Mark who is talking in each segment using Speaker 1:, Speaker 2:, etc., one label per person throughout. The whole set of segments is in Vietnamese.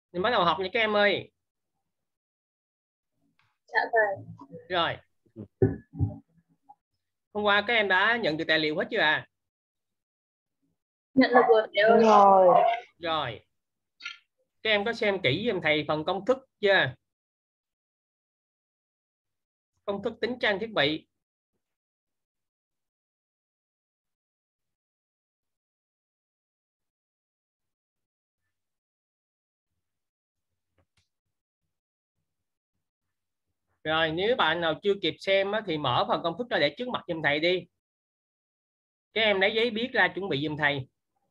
Speaker 1: Mình bắt đầu học nha các em ơi.
Speaker 2: Dạ thầy.
Speaker 1: Rồi, hôm qua các em đã nhận được tài liệu hết chưa à?
Speaker 2: Nhận được rồi thầy ơi.
Speaker 1: Rồi, các em có xem kỹ giùm thầy phần công thức chưa? Công thức tính trang thiết bị. Rồi, nếu bạn nào chưa kịp xem thì mở phần công thức ra để trước mặt giùm thầy đi. Các em lấy giấy viết ra chuẩn bị giùm thầy.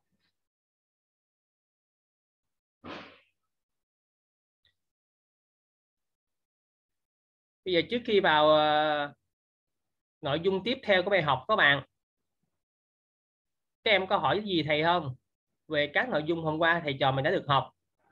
Speaker 1: Bây giờ trước khi vào nội dung tiếp theo của bài học các bạn, các em có hỏi gì thầy không? Về các nội dung hôm qua thầy trò mình đã được học.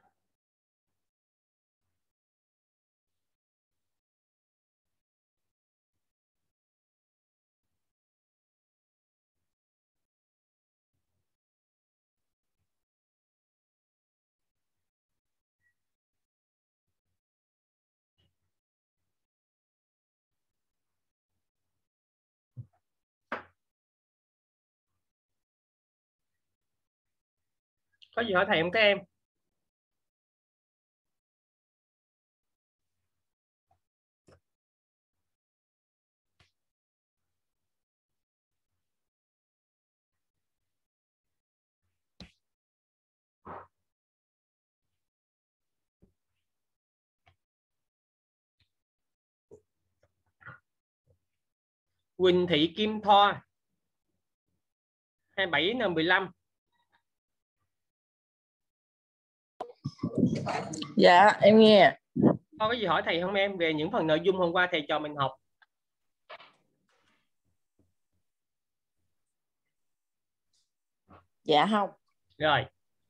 Speaker 1: Có gì hỏi thầy không các em? Quỳnh Thị Kim Thoa 27N15.
Speaker 3: Dạ em nghe.
Speaker 1: Có gì hỏi thầy không em về những phần nội dung hôm qua thầy trò mình học?
Speaker 3: Dạ không.
Speaker 1: Rồi,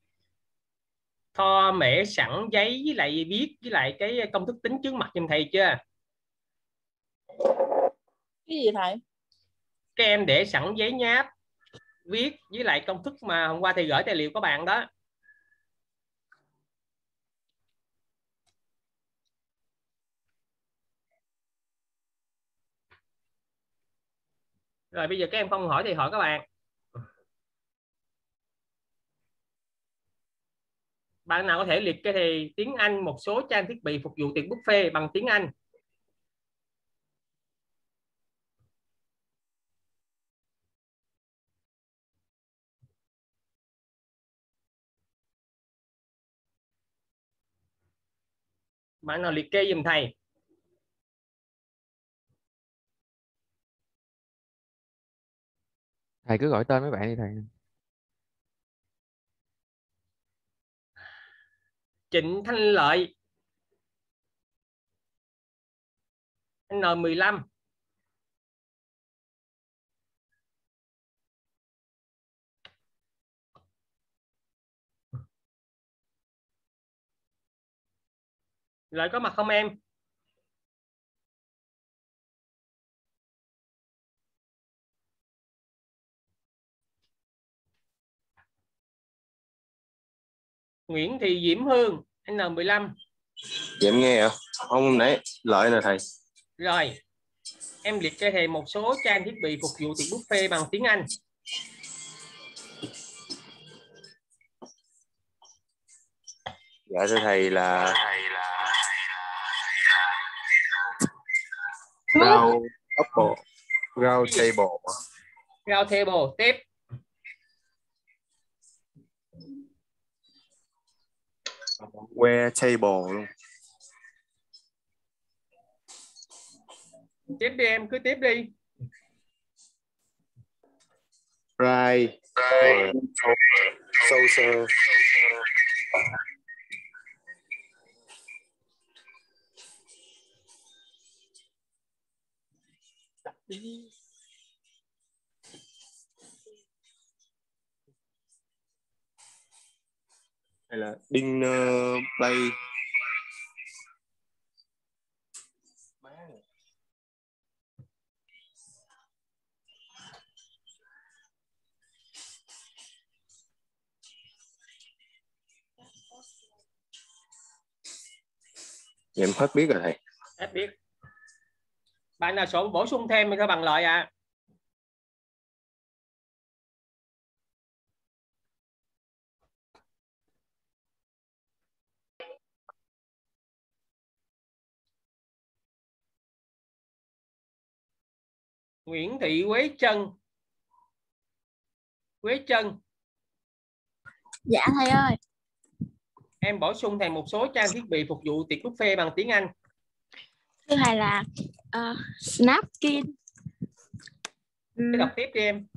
Speaker 1: Tho mễ sẵn giấy với lại viết với lại cái công thức tính trước mặt giùm thầy chưa?
Speaker 3: Cái gì thầy?
Speaker 1: Các em để sẵn giấy nháp viết với lại công thức mà hôm qua thầy gửi tài liệu các bạn đó. Rồi bây giờ các em không hỏi thì hỏi các bạn. Bạn nào có thể liệt kê thì tiếng Anh một số trang thiết bị phục vụ tiệc buffet bằng tiếng Anh? Bạn nào liệt kê giùm thầy?
Speaker 4: Thầy cứ gọi tên mấy bạn đi thầy.
Speaker 1: Trịnh Thanh Lợi N15. Lợi có mặt không em? Nguyễn Thị Diễm Hương N15.
Speaker 5: Dạ em nghe ạ. Không nãy Lợi nè thầy.
Speaker 1: Rồi, em liệt kê thầy một số trang thiết bị phục vụ tiệc buffet bằng tiếng Anh.
Speaker 5: Dạ thưa thầy là rau apple, rau table,
Speaker 1: Round table. Tiếp.
Speaker 5: que table luôn.
Speaker 1: Tiếp đi em, cứ tiếp đi.
Speaker 5: Fry, saucer, hay là dinner plate. Em hết biết rồi thầy.
Speaker 1: Hết biết. Bạn nào sổ bổ sung thêm thì thôi bằng lợi ạ. Nguyễn Thị Quế Trân. Quế Trân.
Speaker 2: Dạ thầy ơi.
Speaker 1: Em bổ sung thêm một số trang thiết bị phục vụ tiệc buffet bằng tiếng Anh.
Speaker 2: Thưa thầy là napkin.
Speaker 1: Cái đọc tiếp đi em.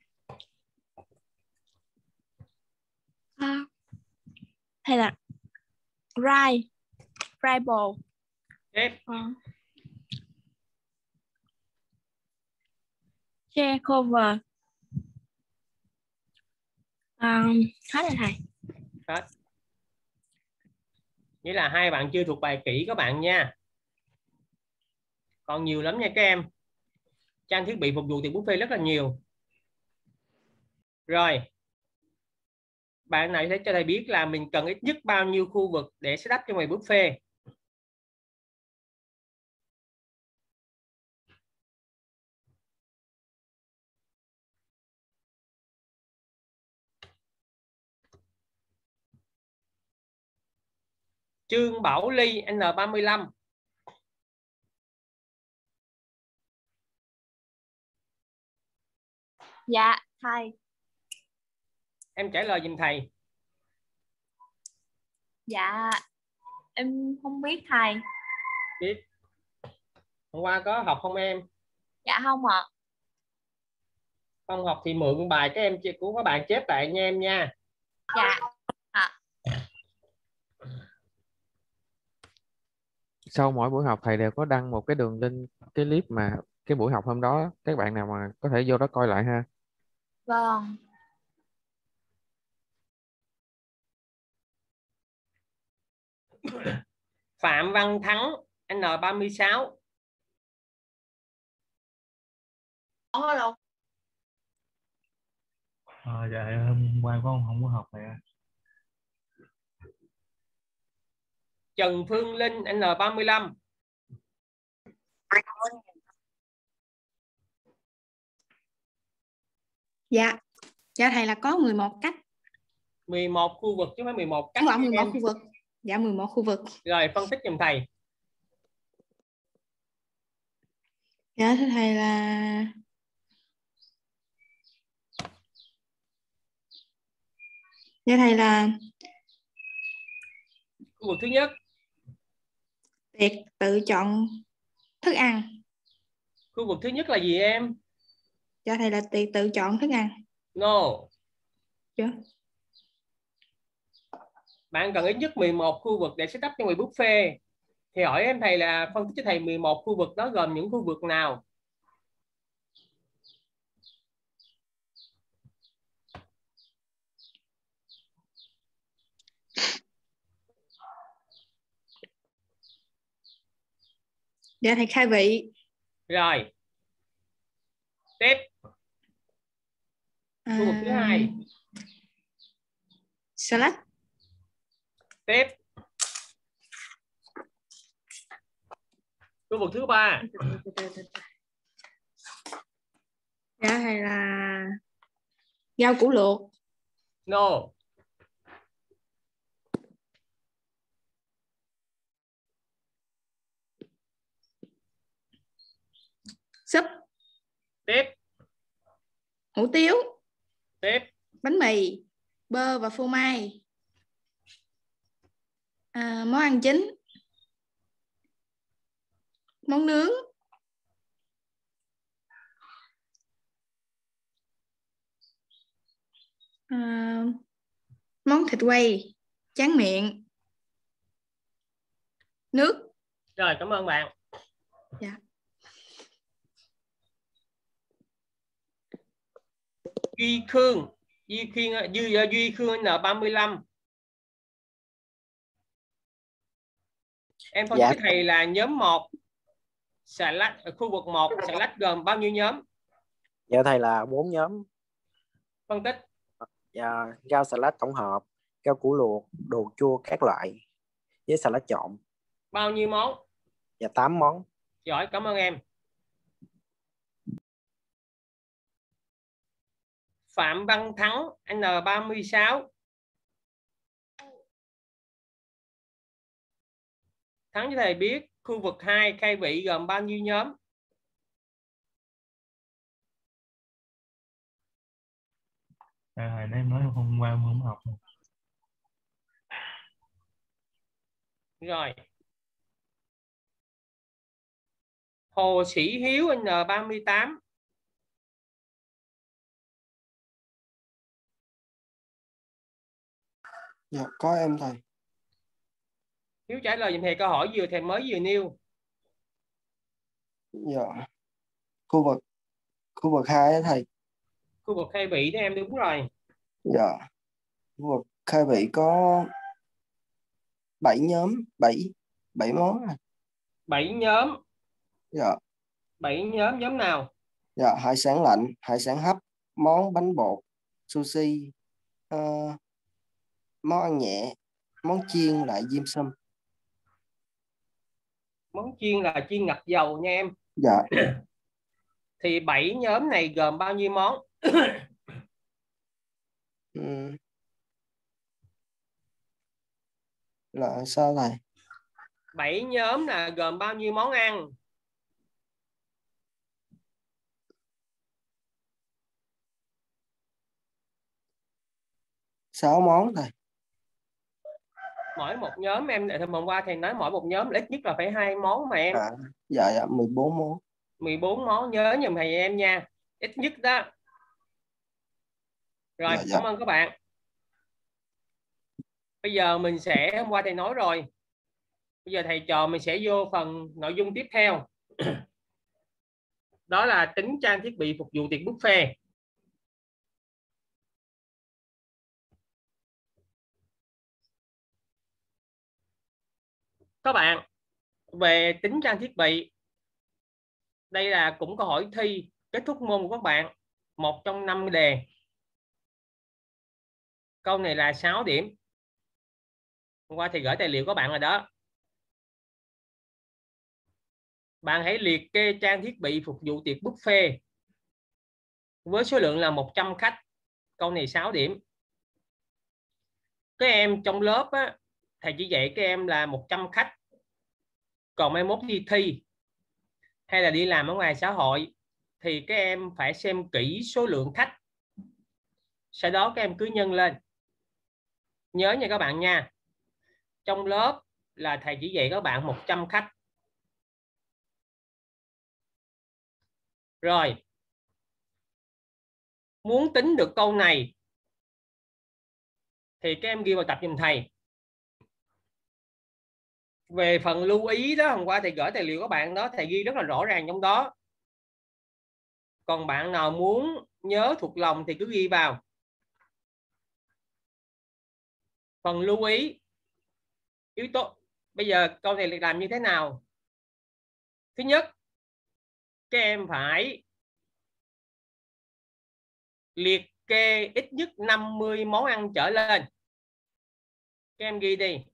Speaker 2: Thầy là fry bowl.
Speaker 1: Tiếp.
Speaker 2: Chair cover. Hết rồi thầy.
Speaker 1: Hết. Nghĩa là hai bạn chưa thuộc bài kỹ các bạn nha. Còn nhiều lắm nha các em. Trang thiết bị phục vụ tiệc buffet rất là nhiều. Rồi. Bạn này sẽ cho thầy biết là mình cần ít nhất bao nhiêu khu vực để setup cho bài buffet. Trương Bảo Ly N35.
Speaker 2: Dạ thầy.
Speaker 1: Em trả lời giùm thầy.
Speaker 2: Dạ em không biết thầy.
Speaker 1: Biết. Hôm qua có học không em?
Speaker 2: Dạ không ạ.
Speaker 1: Không học thì mượn bài các em của các bạn chép lại nha em nha.
Speaker 2: Dạ.
Speaker 4: Sau mỗi buổi học thầy đều có đăng một cái đường link cái clip mà cái buổi học hôm đó, các bạn nào mà có thể vô đó coi lại ha.
Speaker 2: Vâng.
Speaker 1: Phạm Văn Thắng N36.
Speaker 2: Hello.
Speaker 6: Dạ hôm qua không có học này.
Speaker 1: Trần Phương Linh N35.
Speaker 7: Dạ. Dạ thầy là có 11 cách.
Speaker 1: 11 khu vực chứ không phải 11 cách.
Speaker 7: Đúng rồi, 11 khu vực. Dạ 11 khu vực.
Speaker 1: Rồi phân tích giùm thầy.
Speaker 7: Dạ thưa thầy là
Speaker 1: Khu vực thứ nhất.
Speaker 7: tiệc tự chọn thức ăn.
Speaker 1: Khu vực thứ nhất là gì em?
Speaker 7: Dạ thầy là tiệc tự chọn thức ăn.
Speaker 1: No.
Speaker 7: Dạ.
Speaker 1: Bạn cần ít nhất 11 khu vực để setup cho người buffet. Thì hỏi em thầy là phân tích cho thầy 11 khu vực đó gồm những khu vực nào?
Speaker 7: Dạ thầy khai vị.
Speaker 1: Rồi. Tiếp. Khu vực thứ hai.
Speaker 7: Salad.
Speaker 1: Tiếp. Khu vực thứ ba.
Speaker 7: Dạ thầy là rau củ luộc.
Speaker 1: No.
Speaker 7: Súp.
Speaker 1: Tiếp.
Speaker 7: Hủ tiếu.
Speaker 1: Tiếp.
Speaker 7: Bánh mì, bơ và phô mai. Món ăn chính. Món nướng. Món thịt quay, tráng miệng, nước.
Speaker 1: Rồi cảm ơn bạn.
Speaker 7: Dạ.
Speaker 1: Duy Khương N35. Em phân tích thầy là nhóm 1 salad, khu vực 1 salad gồm bao nhiêu nhóm?
Speaker 8: Dạ thầy là 4 nhóm.
Speaker 1: Phân tích.
Speaker 8: Dạ, rau salad tổng hợp, rau củ luộc, đồ chua các loại với salad trộn.
Speaker 1: Bao nhiêu món?
Speaker 8: Dạ 8 món.
Speaker 1: Giỏi, cảm ơn em. Phạm Văn Thắng N36. Thắng cho thầy biết khu vực 2 khai vị gồm bao nhiêu nhóm?
Speaker 6: Thầy nãy em nói hôm qua em không học.
Speaker 1: Rồi. Hồ Sĩ Hiếu N38.
Speaker 9: Dạ, có em thầy.
Speaker 1: Hiếu trả lời giùm thầy câu hỏi thầy mới vừa nêu.
Speaker 9: Dạ. Khu vực 2 á thầy.
Speaker 1: Khu vực khai vị đó em, đúng rồi.
Speaker 9: Dạ. Khu vực khai vị có 7 nhóm, 7 món.
Speaker 1: 7 nhóm.
Speaker 9: Dạ.
Speaker 1: 7 nhóm nào?
Speaker 9: Dạ, hải sản lạnh, hải sản hấp, món bánh bột, sushi, món ăn nhẹ, món chiên lại dim sum.
Speaker 1: Món chiên là chiên ngập dầu nha em.
Speaker 9: Dạ.
Speaker 1: Thì 7 nhóm này gồm bao nhiêu món?
Speaker 9: Là sao thầy?
Speaker 1: 7 nhóm là gồm bao nhiêu món ăn?
Speaker 9: Sáu món thầy.
Speaker 1: Mỗi một nhóm em, hôm qua thầy nói mỗi một nhóm ít nhất là phải 2 món mà em.
Speaker 9: Dạ 14 món.
Speaker 1: 14 món, nhớ giùm thầy em nha, ít nhất đó. Rồi,
Speaker 9: Dạ.
Speaker 1: cảm ơn các bạn. Bây giờ mình sẽ, hôm qua thầy nói rồi, bây giờ thầy trò mình sẽ vô phần nội dung tiếp theo. Đó là tính trang thiết bị phục vụ tiệc buffet. Các bạn, về tính trang thiết bị, đây là cũng câu hỏi thi kết thúc môn của các bạn, 1 trong 5 đề. Câu này là 6 điểm. Hôm qua thì gửi tài liệu các bạn rồi đó. Bạn hãy liệt kê trang thiết bị phục vụ tiệc buffet với số lượng là 100 khách. Câu này 6 điểm. Các em trong lớp á, thầy chỉ dạy các em là 100 khách. Còn mai mốt đi thi hay là đi làm ở ngoài xã hội thì các em phải xem kỹ số lượng khách. Sau đó các em cứ nhân lên. Nhớ nha các bạn nha. Trong lớp là thầy chỉ dạy các bạn 100 khách. Rồi. Muốn tính được câu này thì các em ghi vào tập giùm thầy. Về phần lưu ý đó, hôm qua thầy gửi tài liệu các bạn đó, thầy ghi rất là rõ ràng trong đó. Còn bạn nào muốn nhớ thuộc lòng thì cứ ghi vào. Phần lưu ý, yếu tố. Bây giờ câu này làm như thế nào? Thứ nhất, các em phải liệt kê ít nhất 50 món ăn trở lên. Các em ghi đi.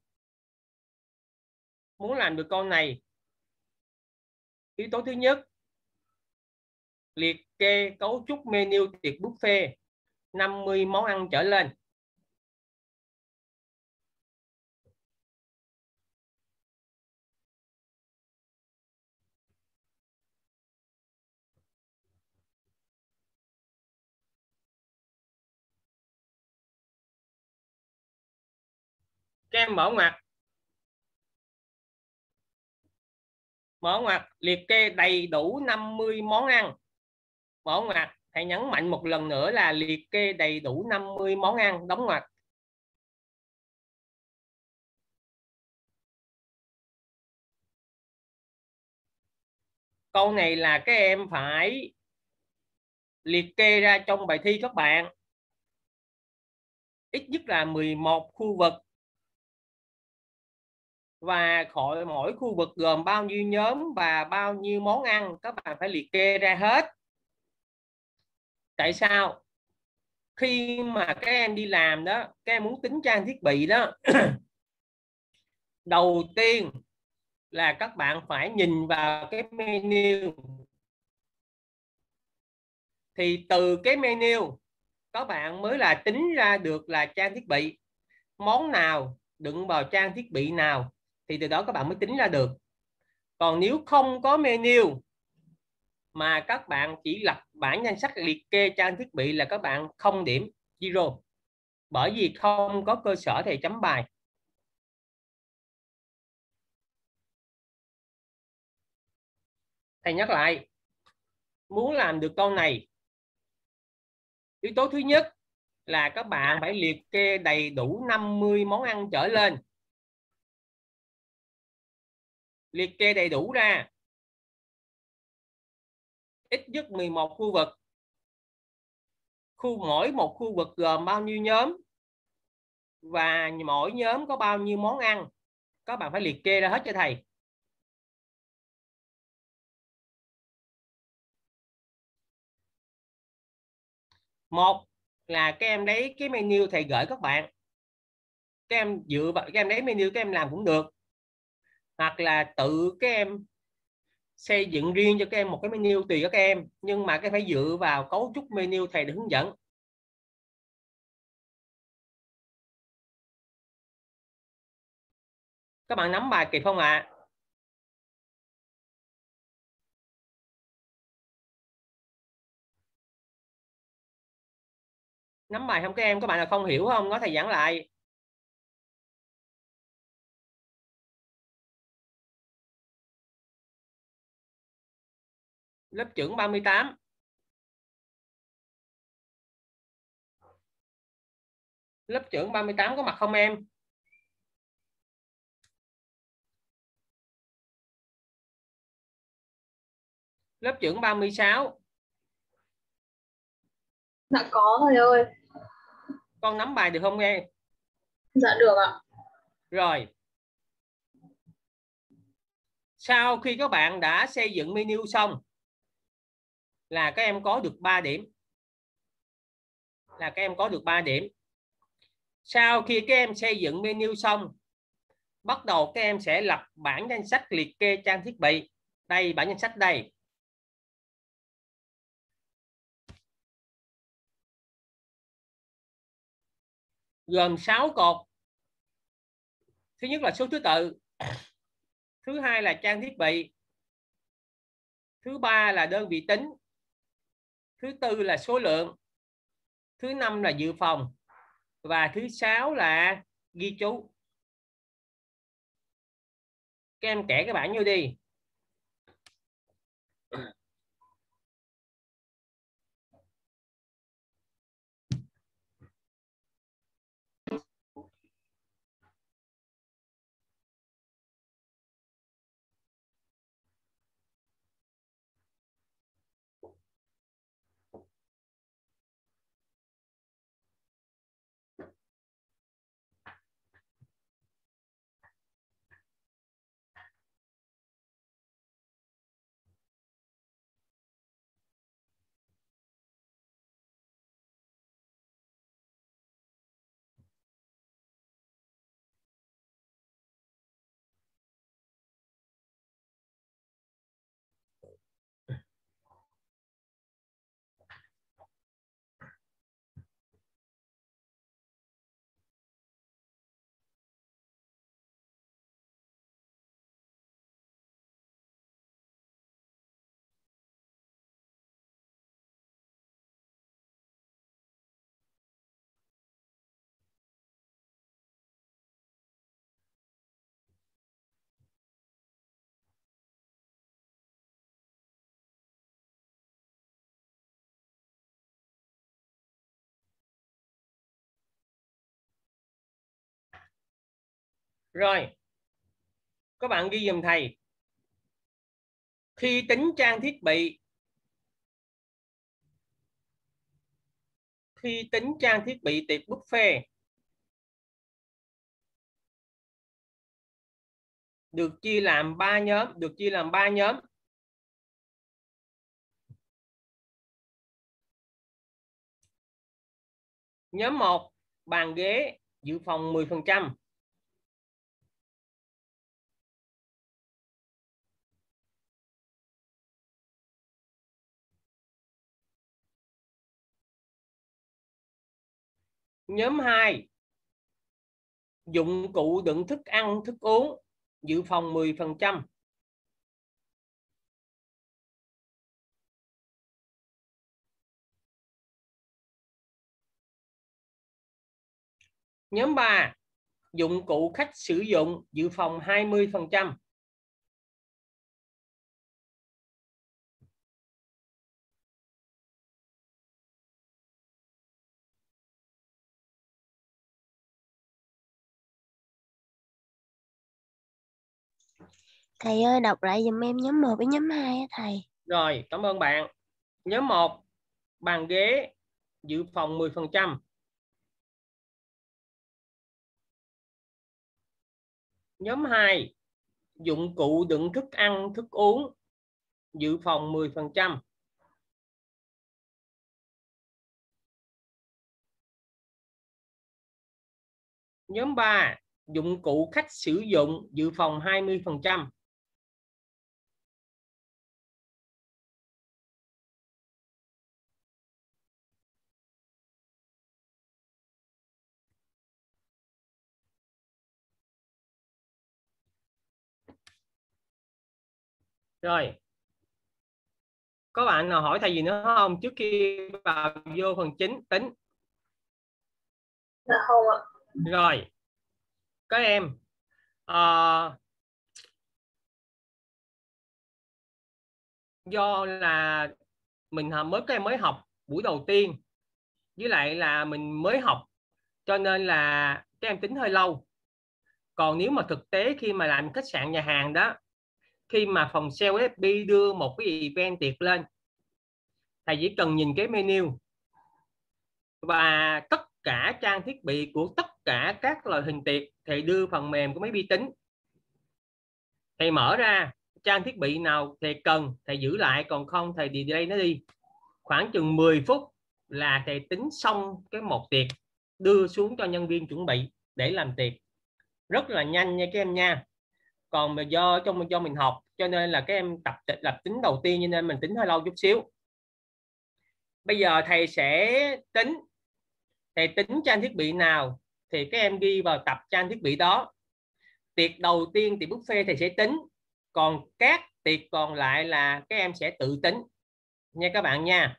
Speaker 1: Muốn làm được câu này, yếu tố thứ nhất, liệt kê cấu trúc menu tiệc buffet 50 món ăn trở lên. Các em mở ngoặc. Mở ngoặc, liệt kê đầy đủ 50 món ăn. Mở ngoặc, hãy nhấn mạnh một lần nữa là liệt kê đầy đủ 50 món ăn, đóng ngoặc. Câu này là các em phải liệt kê ra trong bài thi các bạn. Ít nhất là 11 khu vực. Và mỗi khu vực gồm bao nhiêu nhóm và bao nhiêu món ăn, các bạn phải liệt kê ra hết. Tại sao? Khi mà các em đi làm đó, các em muốn tính trang thiết bị đó, đầu tiên là các bạn phải nhìn vào cái menu. Thì từ cái menu các bạn mới là tính ra được là trang thiết bị, món nào đựng vào trang thiết bị nào, thì từ đó các bạn mới tính ra được. Còn nếu không có menu mà các bạn chỉ lập bảng danh sách liệt kê trang thiết bị là các bạn không điểm, zero, bởi vì không có cơ sở thầy chấm bài. Thầy nhắc lại, muốn làm được câu này, yếu tố thứ nhất là các bạn phải liệt kê đầy đủ 50 món ăn trở lên. Liệt kê đầy đủ ra ít nhất 11 khu vực. Mỗi một khu vực gồm bao nhiêu nhóm và mỗi nhóm có bao nhiêu món ăn, các bạn phải liệt kê ra hết cho thầy. Một là các em lấy cái menu thầy gửi các bạn, các em dựa vào các em lấy menu các em làm cũng được, hoặc là tự các em xây dựng riêng cho các em một cái menu tùy các em, nhưng mà cái phải dựa vào cấu trúc menu thầy được hướng dẫn. Các bạn nắm bài kịp không ạ? Nắm bài không các em? Các bạn là không hiểu không? Nói thầy giảng lại. Lớp trưởng 38. Lớp trưởng 38 có mặt không em? Lớp trưởng 36.
Speaker 10: Dạ có thầy ơi.
Speaker 1: Con nắm bài được không em?
Speaker 10: Dạ được ạ.
Speaker 1: Rồi. Sau khi các bạn đã xây dựng menu xong là các em có được 3 điểm. Sau khi các em xây dựng menu xong, bắt đầu các em sẽ lập bảng danh sách liệt kê trang thiết bị. Đây, bảng danh sách đây. Gồm 6 cột. Thứ nhất là số thứ tự. Thứ hai là trang thiết bị. Thứ ba là đơn vị tính. Thứ tư là số lượng. Thứ năm là dự phòng. Và thứ sáu là ghi chú. Các em kẻ cái bảng vô đi. Rồi. Các bạn ghi giùm thầy. Khi tính trang thiết bị, tiệc buffet được chia làm 3 nhóm. Nhóm 1, bàn ghế dự phòng 10%. Nhóm 2, dụng cụ đựng thức ăn, thức uống, dự phòng 10%. Nhóm 3, dụng cụ khách sử dụng, dự phòng 20%.
Speaker 11: Thầy ơi, đọc lại giùm em nhóm 1 với nhóm 2 á thầy.
Speaker 1: Rồi, cảm ơn bạn. Nhóm 1, bàn ghế, dự phòng 10%. Nhóm 2, dụng cụ đựng thức ăn, thức uống, dự phòng 10%. Nhóm 3, dụng cụ khách sử dụng, dự phòng 20%. Rồi, có bạn nào hỏi thầy gì nữa không trước khi vào vô phần chính tính?
Speaker 10: Dạ không ạ.
Speaker 1: Rồi, các em do là mình mới học buổi đầu tiên, với lại là mình mới học, cho nên là các em tính hơi lâu. Còn nếu mà thực tế khi mà làm khách sạn nhà hàng đó, khi mà phòng sale FB đưa một cái event tiệc lên, thầy chỉ cần nhìn cái menu và tất cả trang thiết bị của tất cả các loại hình tiệc, thầy đưa phần mềm của máy vi tính, thầy mở ra trang thiết bị nào thầy cần thầy giữ lại, còn không thầy delay nó đi. Khoảng chừng 10 phút là thầy tính xong cái một tiệc, đưa xuống cho nhân viên chuẩn bị để làm tiệc. Rất là nhanh nha các em nha. Còn mà do mình học cho nên là các em lập tính đầu tiên, cho nên mình tính hơi lâu chút xíu. Bây giờ thầy sẽ tính, thầy tính trang thiết bị nào thì các em ghi vào tập trang thiết bị đó. Tiệc đầu tiên, tiệc buffet thầy sẽ tính, còn các tiệc còn lại là các em sẽ tự tính nha các bạn nha.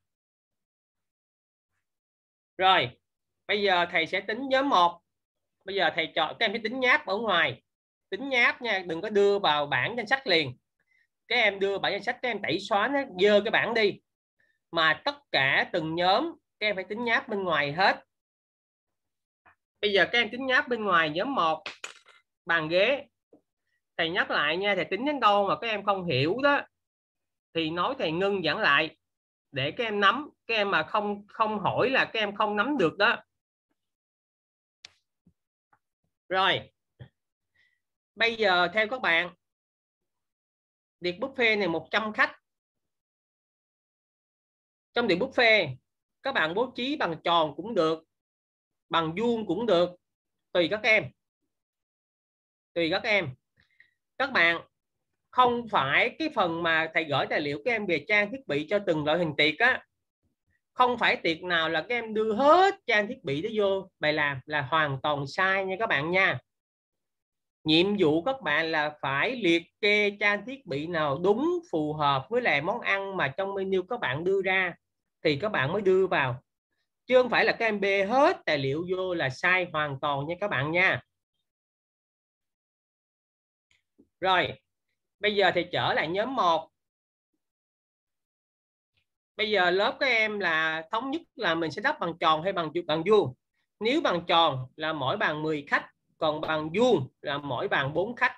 Speaker 1: Rồi, bây giờ thầy sẽ tính nhóm 1. Bây giờ thầy chọn, các em sẽ tính nháp ở ngoài. Tính nháp nha, đừng có đưa vào bảng danh sách liền. Các em đưa bảng danh sách, các em tẩy xóa nó, dơ cái bảng đi. Mà tất cả từng nhóm các em phải tính nháp bên ngoài hết. Bây giờ các em tính nháp bên ngoài nhóm 1, bàn ghế. Thầy nhắc lại nha, thầy tính đến đâu mà các em không hiểu đó thì nói thầy ngưng giảng lại để các em nắm. Các em mà không hỏi là các em không nắm được đó. Rồi, bây giờ theo các bạn, tiệc buffet này 100 khách. Trong tiệc buffet các bạn bố trí bằng tròn cũng được, bằng vuông cũng được, tùy các em. Tùy các em. Các bạn không phải cái phần mà thầy gửi tài liệu các em về trang thiết bị cho từng loại hình tiệc á, không phải tiệc nào là các em đưa hết trang thiết bị đó vô bài làm, là hoàn toàn sai nha các bạn nha. Nhiệm vụ các bạn là phải liệt kê trang thiết bị nào đúng phù hợp với lại món ăn mà trong menu các bạn đưa ra thì các bạn mới đưa vào, chứ không phải là các em bê hết tài liệu vô là sai hoàn toàn nha các bạn nha. Rồi, bây giờ thì trở lại nhóm 1. Bây giờ lớp các em là thống nhất là mình sẽ đắp bằng tròn hay bằng vuông. Nếu bằng tròn là mỗi bàn 10 khách, còn bằng vuông là mỗi bàn 4 khách.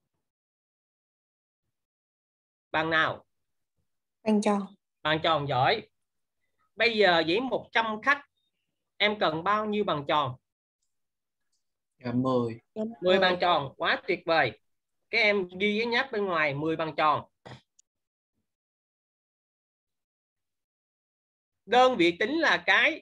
Speaker 1: Bàn nào?
Speaker 7: Bàn tròn.
Speaker 1: Bàn tròn, giỏi. Bây giờ với 100 khách em cần bao nhiêu bàn tròn?
Speaker 3: 10.
Speaker 1: 10 bàn tròn, quá tuyệt vời. Các em ghi cái nháp bên ngoài 10 bàn tròn. Đơn vị tính là cái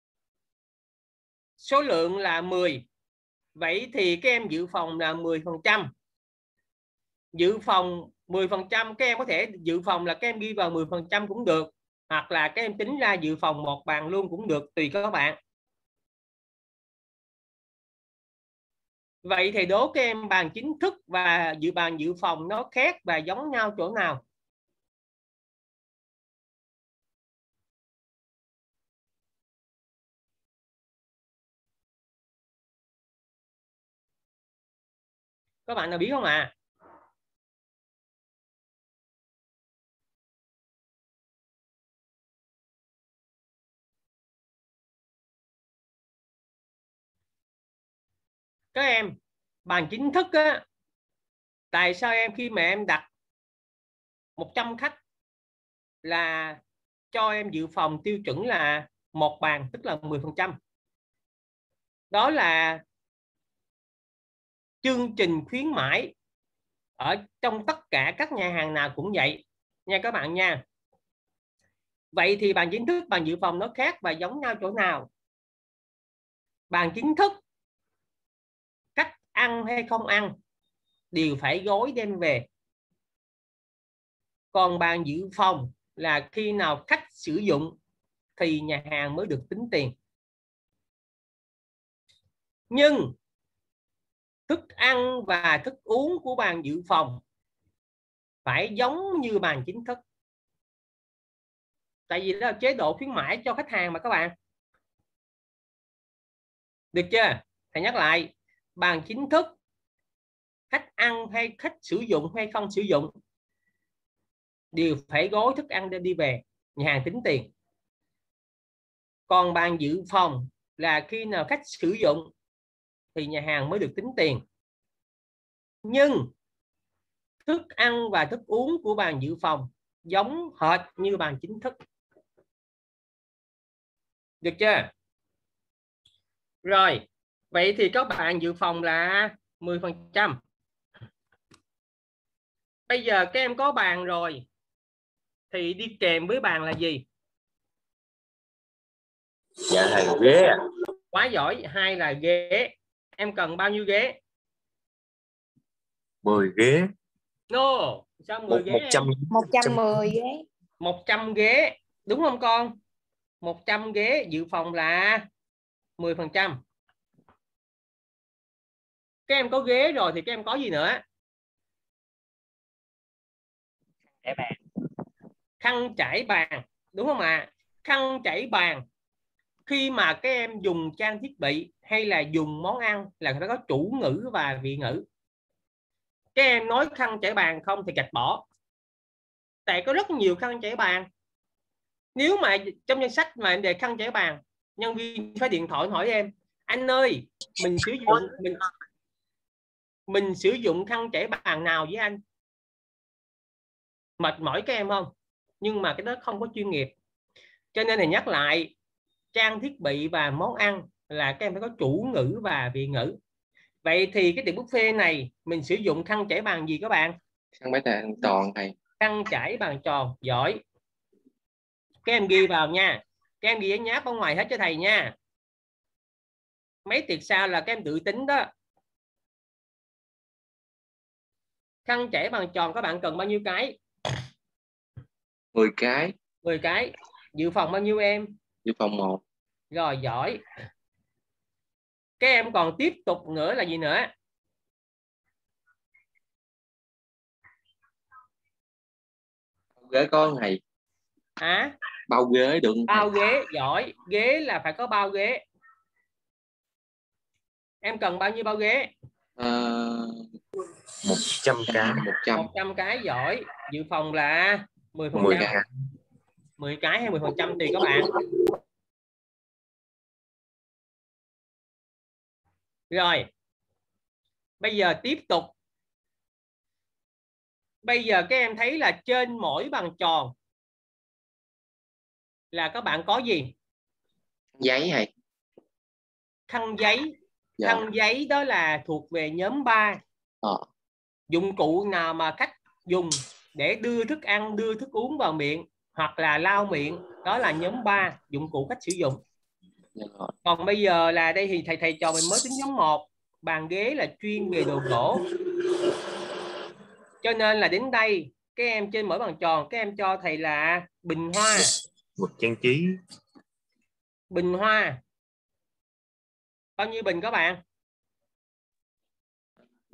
Speaker 1: số lượng là 10. Vậy thì các em dự phòng là 10%. Dự phòng 10%, các em có thể dự phòng là các em ghi vào 10% cũng được, hoặc là các em tính ra dự phòng một bàn luôn cũng được, tùy các bạn. Vậy thì đố các em bàn chính thức và bàn dự phòng nó khác và giống nhau chỗ nào? Các bạn nào biết không ạ? Các em, bàn chính thức á, tại sao em khi mà em đặt 100 khách là cho em dự phòng tiêu chuẩn là một bàn, tức là 10%. Đó là chương trình khuyến mãi ở trong tất cả các nhà hàng nào cũng vậy nha các bạn nha. Vậy thì bàn chính thức, bàn dự phòng nó khác và giống nhau chỗ nào? Bàn chính thức khách ăn hay không ăn đều phải gói đem về. Còn bàn dự phòng là khi nào khách sử dụng thì nhà hàng mới được tính tiền. Nhưng thức ăn và thức uống của bàn dự phòng phải giống như bàn chính thức. Tại vì đó là chế độ khuyến mãi cho khách hàng mà các bạn. Được chưa? Thầy nhắc lại, bàn chính thức khách ăn hay khách sử dụng hay không sử dụng đều phải gói thức ăn đem đi về, nhà hàng tính tiền. Còn bàn dự phòng là khi nào khách sử dụng thì nhà hàng mới được tính tiền. Nhưng thức ăn và thức uống của bàn dự phòng giống hệt như bàn chính thức. Được chưa? Rồi, vậy thì các bạn dự phòng là 10%. Bây giờ các em có bàn rồi thì đi kèm với bàn là gì?
Speaker 5: Dạ thầy, ghế ạ.
Speaker 1: Quá giỏi, 2 là ghế. Em cần bao nhiêu ghế?
Speaker 5: 10 ghế.
Speaker 1: No, sao 10 ghế?
Speaker 2: 110 ghế.
Speaker 1: 100 ghế, đúng không con? 100 ghế dự phòng là 10%. Các em có ghế rồi thì các em có gì nữa? Khăn trải bàn, đúng không ạ? Khăn trải bàn khi mà các em dùng trang thiết bị hay là dùng món ăn là phải có chủ ngữ và vị ngữ. Các em nói khăn trải bàn không thì gạch bỏ. Tại có rất nhiều khăn trải bàn. Nếu mà trong danh sách mà em đề khăn trải bàn, nhân viên phải điện thoại hỏi em: anh ơi, mình sử dụng khăn trải bàn nào với anh? Mệt mỏi các em không? Nhưng mà cái đó không có chuyên nghiệp. Cho nên thì nhắc lại, trang thiết bị và món ăn là các em phải có chủ ngữ và vị ngữ. Vậy thì cái tiệm buffet này mình sử dụng khăn trải bàn gì các bạn?
Speaker 5: Khăn trải bàn tròn thầy.
Speaker 1: Khăn trải bàn tròn, giỏi. Các em ghi vào nha. Các em ghi giấy nháp ở ngoài hết cho thầy nha. Mấy tiệc sau là các em tự tính đó. Khăn trải bàn tròn các bạn cần bao nhiêu cái?
Speaker 5: 10 cái.
Speaker 1: 10 cái. Dự phòng bao nhiêu em?
Speaker 5: Dự phòng 1.
Speaker 1: Rồi, giỏi. Các em còn tiếp tục nữa là gì nữa?
Speaker 5: Ghế có thầy.
Speaker 1: Hả?
Speaker 5: Bao ghế được.
Speaker 1: Bao ghế, giỏi. Ghế là phải có bao ghế. Em cần bao nhiêu bao ghế?
Speaker 5: 100 cái.
Speaker 1: 100 cái, giỏi. Dự phòng là 10%.
Speaker 5: 10 cái.
Speaker 1: 10 cái hay 10% tùy các bạn. Rồi. Bây giờ tiếp tục. Bây giờ các em thấy là trên mỗi bàn tròn là các bạn có gì?
Speaker 5: Giấy thầy.
Speaker 1: Khăn giấy.
Speaker 5: Dạ.
Speaker 1: Khăn giấy đó là thuộc về nhóm 3. Dụng cụ nào mà khách dùng để đưa thức ăn, đưa thức uống vào miệng hoặc là lau miệng, đó là nhóm 3, dụng cụ khách sử dụng. Còn bây giờ là đây thì thầy trò mình mới tính nhóm 1. Bàn ghế là chuyên về đồ gỗ. Cho nên là đến đây các em trên mỗi bàn tròn các em cho thầy là bình hoa.
Speaker 5: Vật trang trí.
Speaker 1: Bình hoa. Bao nhiêu bình các bạn?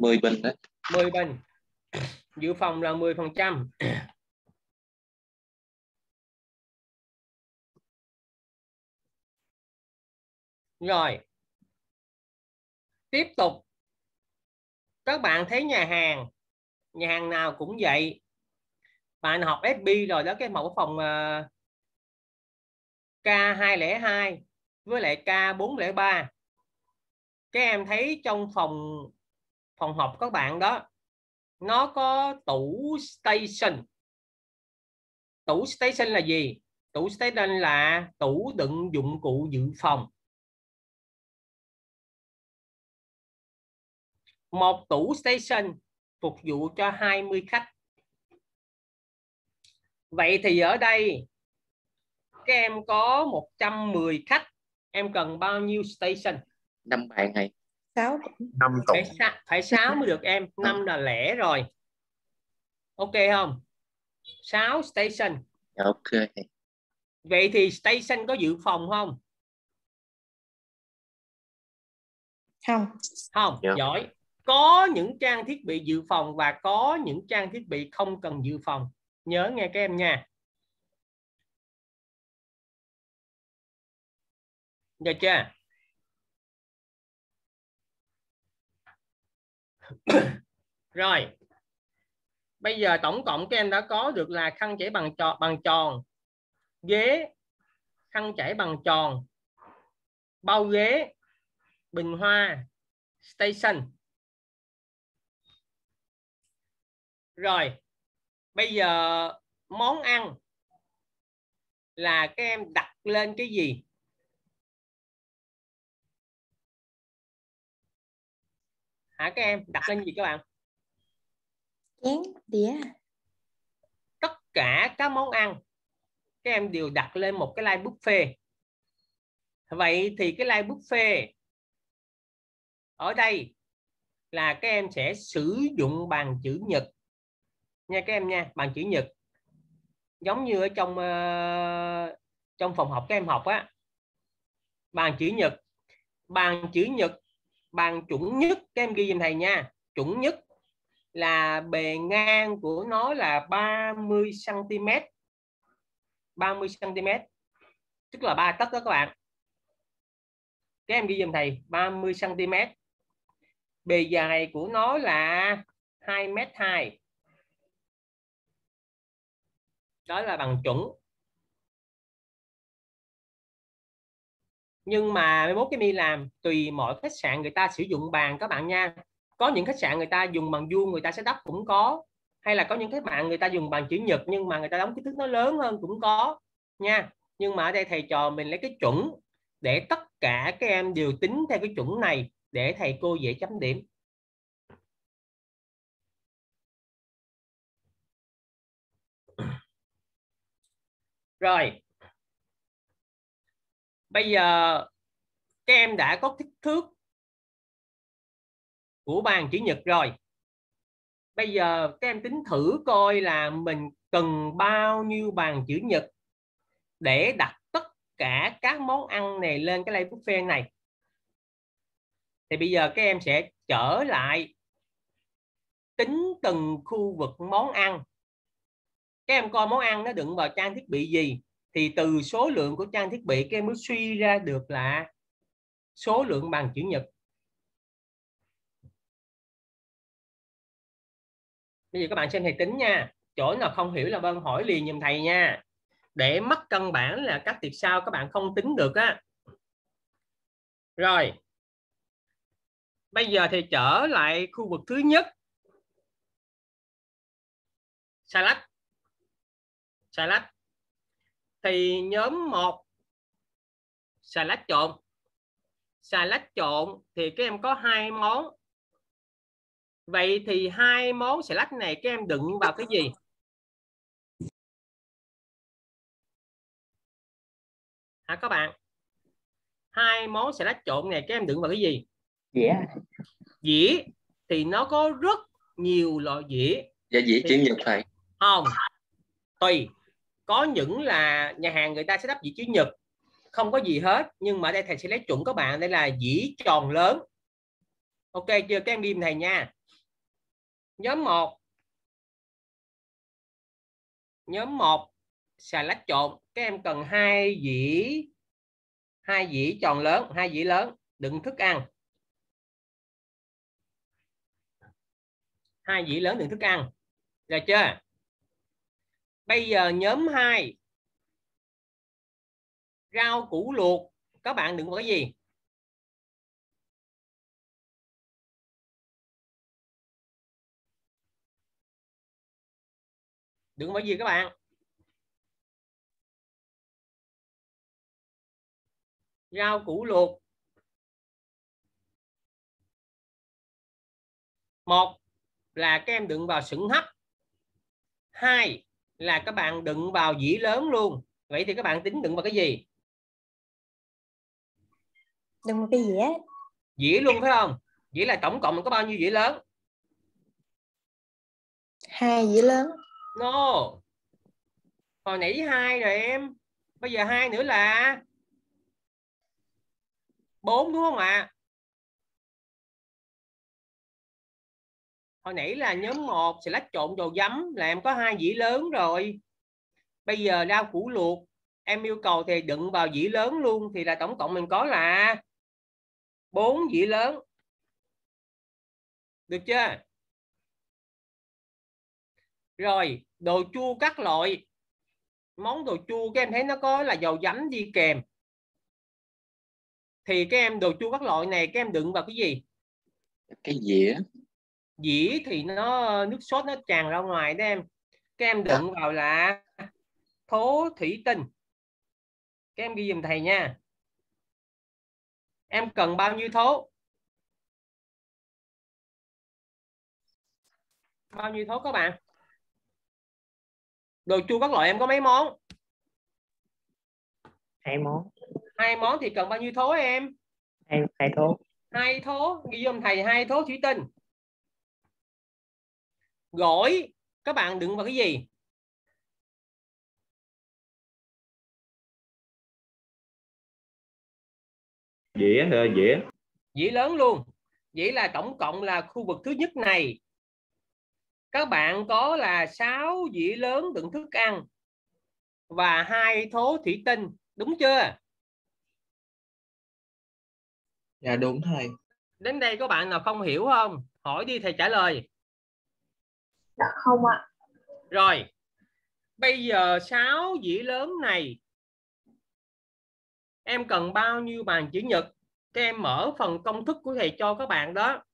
Speaker 12: 10 bình đấy.
Speaker 1: 10 bình. Dự phòng là 10%. Rồi. Tiếp tục. Các bạn thấy nhà hàng nào cũng vậy. Bạn học FB rồi đó, cái mẫu phòng K202 với lại K403. Các em thấy trong phòng học các bạn đó, nó có tủ station. Tủ station là gì? Tủ station là tủ đựng dụng cụ dự phòng. Một tủ station phục vụ cho 20 khách. Vậy thì ở đây các em có 110 khách. Em cần bao nhiêu station?
Speaker 12: 5 bạn hay
Speaker 2: 6.
Speaker 5: 5 tủ.
Speaker 1: Phải 6 mới được em. 5 là lẻ rồi. Ok không? 6 station.
Speaker 12: Ok.
Speaker 1: Vậy thì station có dự phòng không?
Speaker 2: Không.
Speaker 1: Không,
Speaker 5: Dạ.
Speaker 1: giỏi. Có những trang thiết bị dự phòng và có những trang thiết bị không cần dự phòng. Nhớ nghe các em nha. Được chưa? Rồi. Bây giờ tổng cộng các em đã có được là khăn chải bằng tròn, ghế, khăn chải bằng tròn, bao ghế, bình hoa, station. Rồi. Bây giờ món ăn là các em đặt lên cái gì? Hả các em? Đặt lên gì các bạn?
Speaker 2: Chén, đĩa.
Speaker 1: Tất cả các món ăn các em đều đặt lên một cái line buffet. Vậy thì cái line buffet ở đây là các em sẽ sử dụng bàn chữ nhật nha các em nha, bàn chữ nhật. Giống như ở trong phòng học các em học á, bàn chữ nhật, bàn chuẩn nhất các em ghi giùm thầy nha. Chuẩn nhất là bề ngang của nó là 30 cm. 30 cm tức là 3 tấc đó các bạn. Các em ghi giùm thầy 30 cm. Bề dài của nó là 2,2 m. Đó là bằng chuẩn. Nhưng mà 21 cái mi làm tùy mỗi khách sạn người ta sử dụng bàn các bạn nha. Có những khách sạn người ta dùng bằng vuông người ta sẽ đắp cũng có. Hay là có những các bạn người ta dùng bàn chữ nhật nhưng mà người ta đóng kích thước nó lớn hơn cũng có nha. Nhưng mà ở đây thầy trò mình lấy cái chuẩn để tất cả các em đều tính theo cái chuẩn này để thầy cô dễ chấm điểm. Rồi. Bây giờ các em đã có kích thước của bàn chữ nhật rồi. Bây giờ các em tính thử coi là mình cần bao nhiêu bàn chữ nhật để đặt tất cả các món ăn này lên cái line buffet này. Thì bây giờ các em sẽ trở lại tính từng khu vực món ăn. Các em coi món ăn nó đựng vào trang thiết bị gì thì từ số lượng của trang thiết bị các em mới suy ra được là số lượng bàn chữ nhật. Bây giờ các bạn xem thầy tính nha. Chỗ nào không hiểu là Vân hỏi liền giùm thầy nha. Để mất căn bản là các tiệc sau các bạn không tính được á. Rồi. Bây giờ thì trở lại khu vực thứ nhất. Salad. Salad. Thì nhóm 1 salad trộn. Salad trộn thì các em có 2 món. Vậy thì 2 món salad này các em đựng vào cái gì? Hả các bạn? 2 món salad trộn này các em đựng vào cái gì?
Speaker 3: Dĩa.
Speaker 1: Dĩa thì nó có rất nhiều loại dĩa.
Speaker 12: Dạ dĩa chữ nhật thầy.
Speaker 1: Không. Tùy. Có những là nhà hàng người ta sẽ đắp dĩa chữ nhật, không có gì hết. Nhưng mà ở đây thầy sẽ lấy chuẩn các bạn. Đây là dĩa tròn lớn. Ok chưa? Các em ghi thầy nha. Nhóm 1. Nhóm 1 xà lách trộn, các em cần 2 dĩa tròn lớn, 2 dĩa lớn đựng thức ăn. 2 dĩa lớn đựng thức ăn. Được chưa? Bây giờ nhóm 2. Rau củ luộc, các bạn đừng có cái gì? Đừng có gì các bạn? Rau củ luộc. 1 là các em đựng vào sửng hấp. 2 là các bạn đựng vào dĩa lớn luôn. Vậy thì các bạn tính đựng vào cái gì?
Speaker 2: Đừng một cái dĩa.
Speaker 1: Dĩa luôn phải không? Dĩa là tổng cộng có bao nhiêu dĩa lớn?
Speaker 2: 2 dĩa lớn.
Speaker 1: No. Hồi nãy 2 rồi em. Bây giờ 2 nữa là 4 đúng không ạ? Hồi nãy là nhóm 1 xà lách trộn dầu giấm là em có 2 dĩa lớn rồi. Bây giờ rau củ luộc em yêu cầu thì đựng vào dĩa lớn luôn thì là tổng cộng mình có là 4 dĩa lớn. Được chưa? Rồi, đồ chua các loại. Món đồ chua các em thấy nó có là dầu giấm đi kèm. Thì các em đồ chua các loại này các em đựng vào cái gì?
Speaker 12: Cái dĩa.
Speaker 1: Dĩa thì nó nước sốt nó tràn ra ngoài đó em. Các em đựng vào là thố thủy tinh. Các em ghi giùm thầy nha. Em cần bao nhiêu thố? Bao nhiêu thố các bạn? Đồ chua các loại em có mấy món?
Speaker 13: 2 món.
Speaker 1: 2 món thì cần bao nhiêu thố em?
Speaker 13: 2 thố.
Speaker 1: 2 thố, ghi giùm thầy 2 thố thủy tinh. Gỏi các bạn đựng vào cái gì?
Speaker 6: Dĩa là dĩa.
Speaker 1: Dĩa lớn luôn. Vậy là tổng cộng là khu vực thứ nhất này các bạn có là 6 dĩa lớn đựng thức ăn và 2 thố thủy tinh, đúng chưa?
Speaker 12: Dạ đúng thầy.
Speaker 1: Đến đây có bạn nào không hiểu không? Hỏi đi thầy trả lời.
Speaker 10: Dạ không ạ.
Speaker 1: Rồi. Bây giờ 6 dĩa lớn này em cần bao nhiêu bàn chữ nhật? Các em mở phần công thức của thầy cho các bạn đó.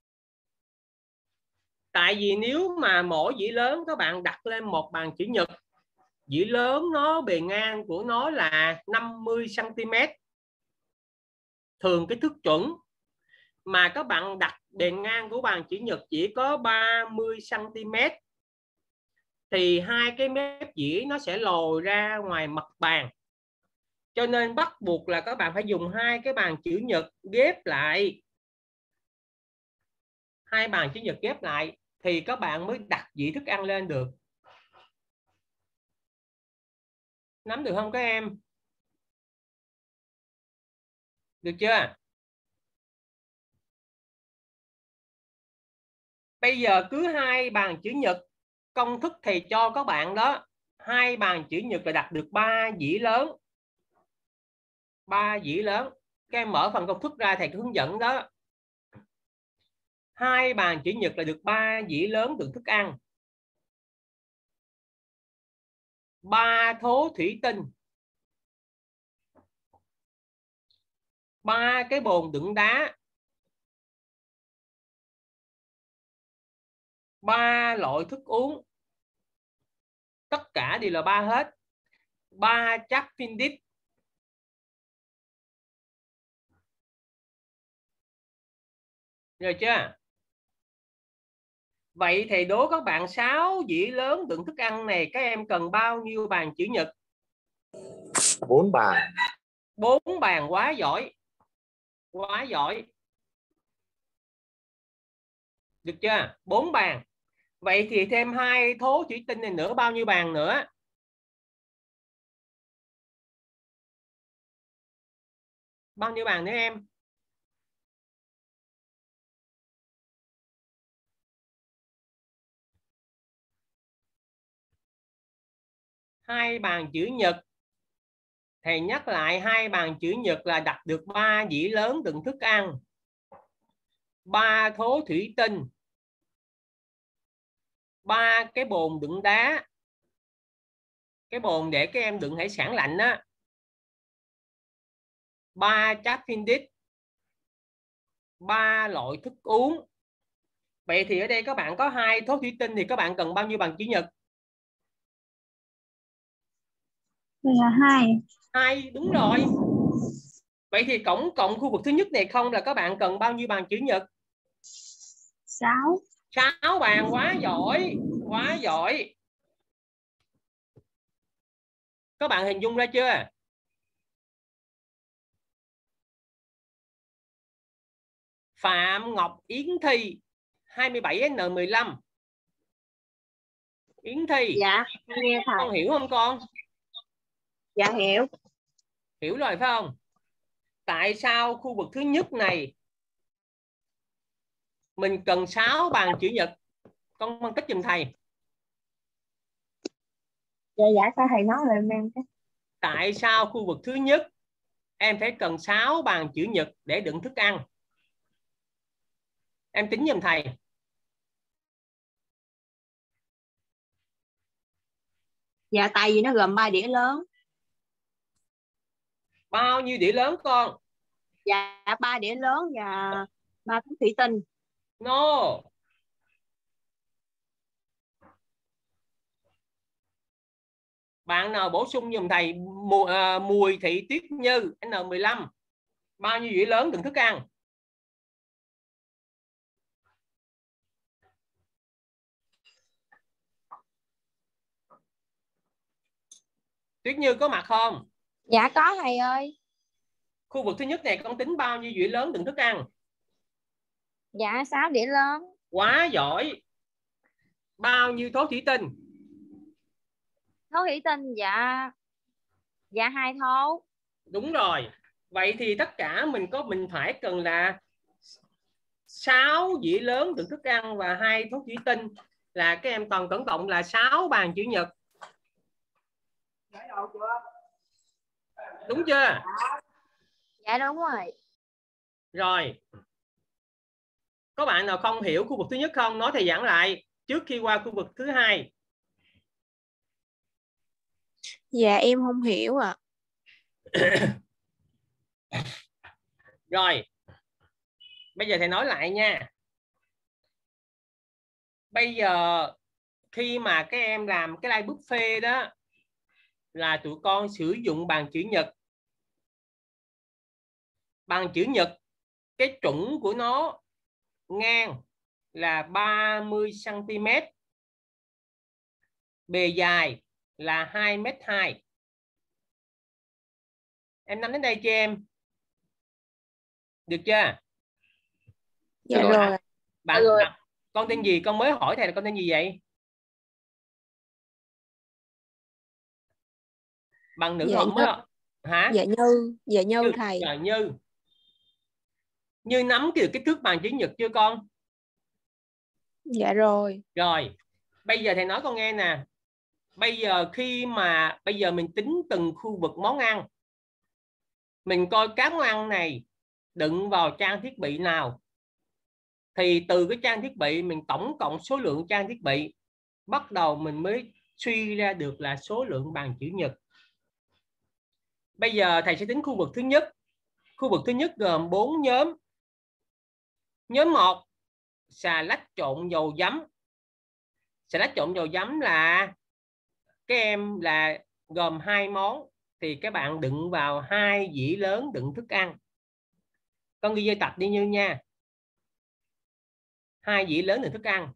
Speaker 1: Tại vì nếu mà mỗi dĩa lớn các bạn đặt lên một bàn chữ nhật, dĩa lớn nó bề ngang của nó là 50 cm. Thường kích thước chuẩn. Mà các bạn đặt bề ngang của bàn chữ nhật chỉ có 30 cm. Thì hai cái mép dĩa nó sẽ lồi ra ngoài mặt bàn. Cho nên bắt buộc là các bạn phải dùng 2 cái bàn chữ nhật ghép lại. 2 bàn chữ nhật ghép lại thì các bạn mới đặt dĩa thức ăn lên được. Nắm được không các em? Được chưa? Bây giờ cứ 2 bàn chữ nhật, công thức thầy cho các bạn đó, 2 bàn chữ nhật là đặt được 3 dĩa lớn. 3 dĩa lớn. Các em mở phần công thức ra thầy hướng dẫn đó. 2 bàn chữ nhật là được 3 dĩa lớn đựng thức ăn. 3 thố thủy tinh. 3 cái bồn đựng đá. 3 loại thức uống. Tất cả đều là 3 hết. 3 chắc phin đít. Rồi chưa? Vậy thì đố các bạn 6 dĩa lớn đựng thức ăn này các em cần bao nhiêu bàn chữ nhật?
Speaker 13: 4 bàn.
Speaker 1: 4 bàn, quá giỏi. Quá giỏi. Được chưa? 4 bàn. Vậy thì thêm 2 thố thủy tinh này nữa bao nhiêu bàn nữa? Bao nhiêu bàn nữa em? 2 bàn chữ nhật. Thầy nhắc lại 2 bàn chữ nhật là đặt được 3 dĩa lớn đựng thức ăn, 3 thố thủy tinh, 3 cái bồn đựng đá, cái bồn để các em đựng hải sản lạnh á, 3 cháp phin đít, 3 loại thức uống. Vậy thì ở đây các bạn có 2 thố thủy tinh thì các bạn cần bao nhiêu bàn chữ nhật?
Speaker 10: Là 2.
Speaker 1: 2, đúng rồi. Vậy thì cộng khu vực thứ nhất này không là các bạn cần bao nhiêu bàn chữ nhật?
Speaker 10: 6.
Speaker 1: 6 bàn, quá giỏi, quá giỏi. Các bạn hình dung ra chưa? Phạm Ngọc Yến Thi 27N15. Yến Thi.
Speaker 10: Dạ, nghe thầy.
Speaker 1: Con hiểu không con?
Speaker 10: Dạ hiểu.
Speaker 1: Hiểu rồi phải không? Tại sao khu vực thứ nhất này mình cần 6 bàn chữ nhật? Con phân tích giùm thầy.
Speaker 10: Dạ dạ sao thầy nói lại mang cái.
Speaker 1: Tại sao khu vực thứ nhất em phải cần 6 bàn chữ nhật để đựng thức ăn? Em tính giùm thầy.
Speaker 10: Dạ tại vì nó gồm 3 đĩa lớn.
Speaker 1: Bao nhiêu đĩa lớn con?
Speaker 10: Dạ 3 đĩa lớn và 3 tấm thủy tinh.
Speaker 1: No. Bạn nào bổ sung giùm thầy Mùi Thị Tuyết Như N15. Bao nhiêu dĩa lớn đựng thức ăn? Tuyết Như có mặt không?
Speaker 2: Dạ có thầy ơi.
Speaker 1: Khu vực thứ nhất này con tính bao nhiêu dĩa lớn đựng thức ăn?
Speaker 2: Dạ 6 đĩa lớn.
Speaker 1: Quá giỏi. Bao nhiêu thố thủy tinh?
Speaker 2: Thố thủy tinh dạ 2 thố.
Speaker 1: Đúng rồi. Vậy thì tất cả mình phải cần là 6 dĩa lớn đựng thức ăn và 2 thố thủy tinh, là các em toàn tổng cộng là 6 bàn chữ nhật. Đúng chưa?
Speaker 2: Dạ đúng rồi.
Speaker 1: Rồi. Có bạn nào không hiểu khu vực thứ nhất không? Nói thầy giảng lại trước khi qua khu vực thứ hai.
Speaker 2: Dạ em không hiểu ạ.
Speaker 1: Rồi. Bây giờ thầy nói lại nha. Bây giờ khi mà các em làm cái like buffet đó là tụi con sử dụng bàn chữ nhật. Bàn chữ nhật cái chuẩn của nó ngang là 30 cm, bề dài là 2,2 m. Em nắm đến đây cho em. Được chưa?
Speaker 2: Dạ rồi.
Speaker 1: Bạn con tên gì? Con mới hỏi thầy là con tên gì vậy? Bằng nữ
Speaker 2: Dạ
Speaker 1: họ mới hả?
Speaker 2: Dạ Như. Dạ Như thầy.
Speaker 1: Dạ Như nắm được cái thước bàn chữ nhật chưa con?
Speaker 2: Dạ rồi.
Speaker 1: Rồi. Bây giờ thầy nói con nghe nè. Bây giờ mình tính từng khu vực món ăn. Mình coi các món ăn này đựng vào trang thiết bị nào. Thì từ cái trang thiết bị mình tổng cộng số lượng trang thiết bị, bắt đầu mình mới suy ra được là số lượng bàn chữ nhật. Bây giờ thầy sẽ tính khu vực thứ nhất. Khu vực thứ nhất gồm 4 nhóm. Nhóm 1, xà lách trộn dầu giấm. Xà lách trộn dầu giấm là các em là gồm 2 món, thì các bạn đựng vào 2 dĩa lớn đựng thức ăn. Con ghi dây tập đi Như nha. 2 dĩa lớn đựng thức ăn.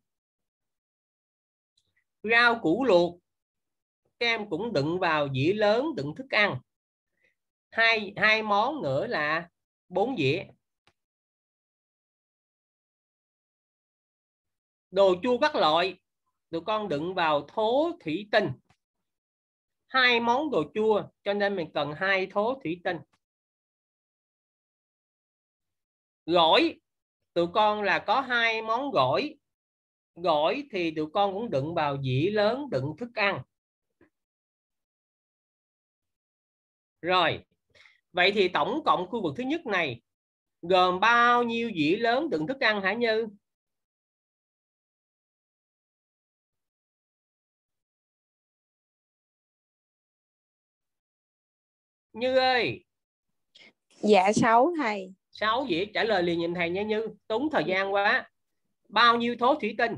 Speaker 1: Rau củ luộc các em cũng đựng vào dĩa lớn đựng thức ăn. Hai món nữa là 4 dĩa. Đồ chua các loại tụi con đựng vào thố thủy tinh. 2 món đồ chua cho nên mình cần 2 thố thủy tinh. Gỏi tụi con là có 2 món gỏi. Gỏi thì tụi con cũng đựng vào dĩa lớn đựng thức ăn. Rồi, vậy thì tổng cộng khu vực thứ nhất này gồm bao nhiêu dĩa lớn đựng thức ăn hả Như? Như ơi.
Speaker 2: Dạ 6 thầy.
Speaker 1: 6 dĩa, trả lời liền nhìn thầy nha Như, tốn thời gian quá. Bao nhiêu thố thủy tinh?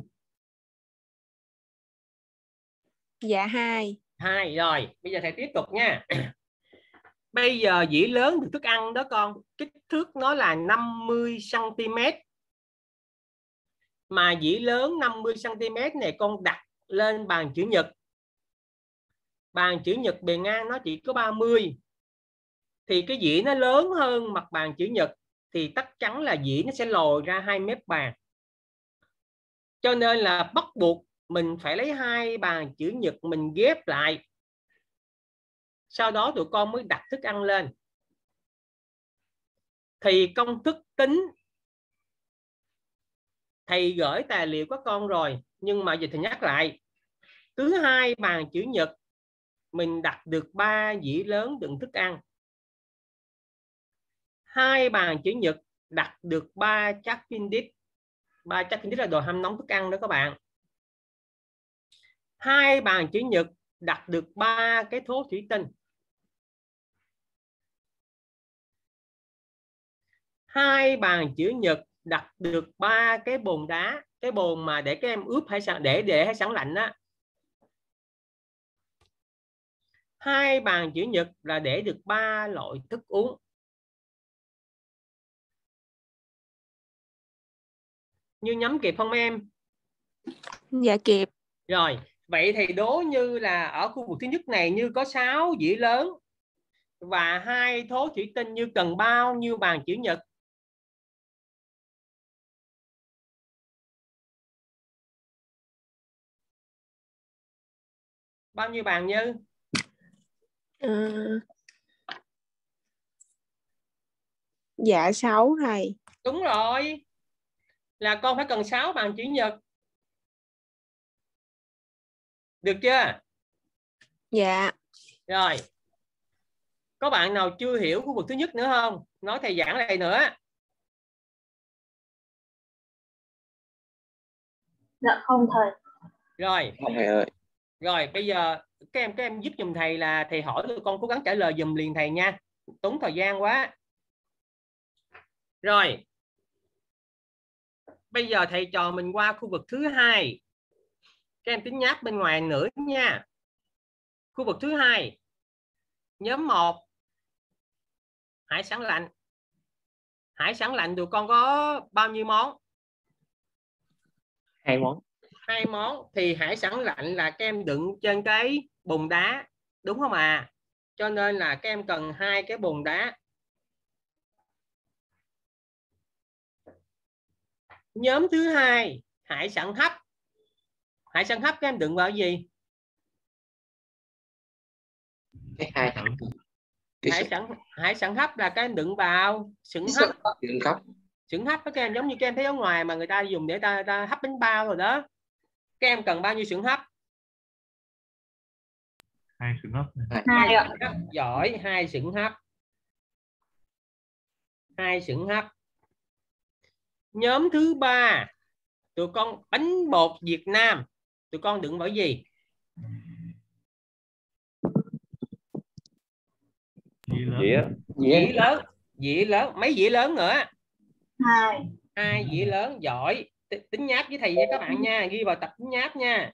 Speaker 2: Dạ 2.
Speaker 1: 2. Rồi, bây giờ thầy tiếp tục nha. Bây giờ dĩa lớn được thức ăn đó con, kích thước nó là 50 cm. Mà dĩa lớn 50 cm này con đặt lên bàn chữ nhật. Bàn chữ nhật bề ngang nó chỉ có 30. Thì cái dĩa nó lớn hơn mặt bàn chữ nhật thì chắc chắn là dĩa nó sẽ lồi ra 2 mép bàn. Cho nên là bắt buộc mình phải lấy 2 bàn chữ nhật mình ghép lại. Sau đó tụi con mới đặt thức ăn lên. Thì công thức tính thầy gửi tài liệu các con rồi, nhưng mà giờ thầy nhắc lại. Cứ 2 bàn chữ nhật mình đặt được 3 dĩa lớn đựng thức ăn. 2 bàn chữ nhật đặt được 3 chất Findit. 3 chất Findit là đồ hâm nóng thức ăn đó các bạn. 2 bàn chữ nhật đặt được 3 cái thố thủy tinh. 2 bàn chữ nhật đặt được 3 cái bồn đá, cái bồn mà để các em ướp hải sản, để hải sản lạnh á. 2 bàn chữ nhật là để được 3 loại thức uống. Như nhắm kịp không em?
Speaker 2: Dạ kịp.
Speaker 1: Rồi, vậy thì đố Như là ở khu vực thứ nhất này Như có 6 dĩa lớn và 2 thố thủy tinh, Như cần bao nhiêu bàn chữ nhật? Bao nhiêu bàn Như?
Speaker 2: Dạ 6 thầy.
Speaker 1: Đúng rồi. Là con phải cần 6 bàn chữ nhật. Được chưa?
Speaker 2: Dạ.
Speaker 1: Rồi. Có bạn nào chưa hiểu khu vực thứ nhất nữa không? Nói thầy giảng lại nữa.
Speaker 14: Dạ không thầy.
Speaker 1: Rồi.
Speaker 12: Không thầy ơi.
Speaker 1: Rồi bây giờ các em giúp giùm thầy là thầy hỏi tụi con cố gắng trả lời giùm liền thầy nha. Tốn thời gian quá. Rồi. Bây giờ thầy trò mình qua khu vực thứ hai. Các em tính nháp bên ngoài nữa nha. Khu vực thứ hai. Nhóm 1. Hải sản lạnh. Hải sản lạnh tụi con có bao nhiêu món?
Speaker 13: 2 món.
Speaker 1: 2 món. Thì hải sản lạnh là các em đựng trên cái bồn đá, đúng không à? Cho nên là các em cần 2 cái bồn đá. Nhóm thứ hai, hải sản hấp. Hải sản hấp các em đựng vào gì?
Speaker 12: Cái 2.
Speaker 1: Hải sản hấp là các em đựng vào sửng hấp. Sửng hấp các em giống như các em thấy ở ngoài mà người ta dùng để ta hấp bánh bao rồi đó. Các em cần bao nhiêu sửng hấp?
Speaker 6: 2 sửng hấp.
Speaker 1: 2 ạ. Giỏi, 2 sửng hấp. 2 sửng hấp. Nhóm thứ ba, tụi con bánh bột Việt Nam, tụi con đựng vào gì? Dĩa lớn. Dĩa lớn. Mấy dĩa lớn nữa? 2 dĩa lớn. Giỏi. Tính nháp với thầy nha các bạn nha, ghi vào tập tính nháp nha.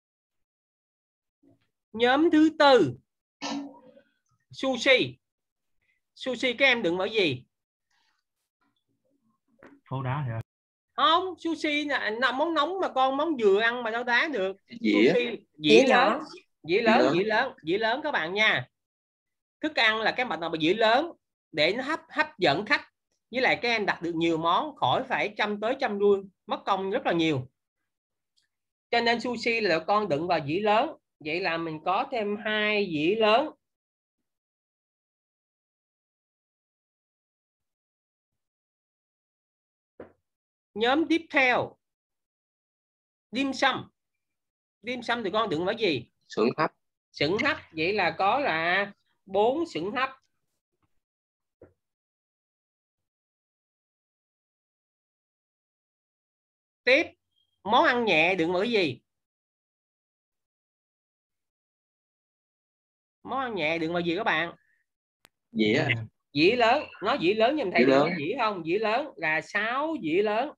Speaker 1: Nhóm thứ tư, sushi. Sushi các em đựng vào gì?
Speaker 6: Pháo đá hả?
Speaker 1: Không, sushi là món nóng mà con, món vừa ăn mà đâu đá được.
Speaker 12: Dĩa.
Speaker 1: Dĩa lớn. Dĩa lớn các bạn nha. Thức ăn là cái mặt nào mà dĩa lớn để nó hấp dẫn khách. Với lại các em đặt được nhiều món, khỏi phải chăm tới chăm lui, mất công rất là nhiều. Cho nên sushi là con đựng vào dĩa lớn. Vậy là mình có thêm 2 dĩa lớn. Nhóm tiếp theo, dim sum. Dim sum thì con đựng vào gì?
Speaker 12: Sửng hấp.
Speaker 1: Sửng hấp. Vậy là có là 4 sửng hấp. Tiếp, món ăn nhẹ đựng vào cái gì? Món ăn nhẹ đựng vào gì các bạn?
Speaker 12: Dĩa.
Speaker 1: Dĩa lớn. Nói dĩa lớn giùm thầy,
Speaker 12: Dĩa lớn.
Speaker 1: dĩa không? Dĩa lớn là 6 dĩa lớn.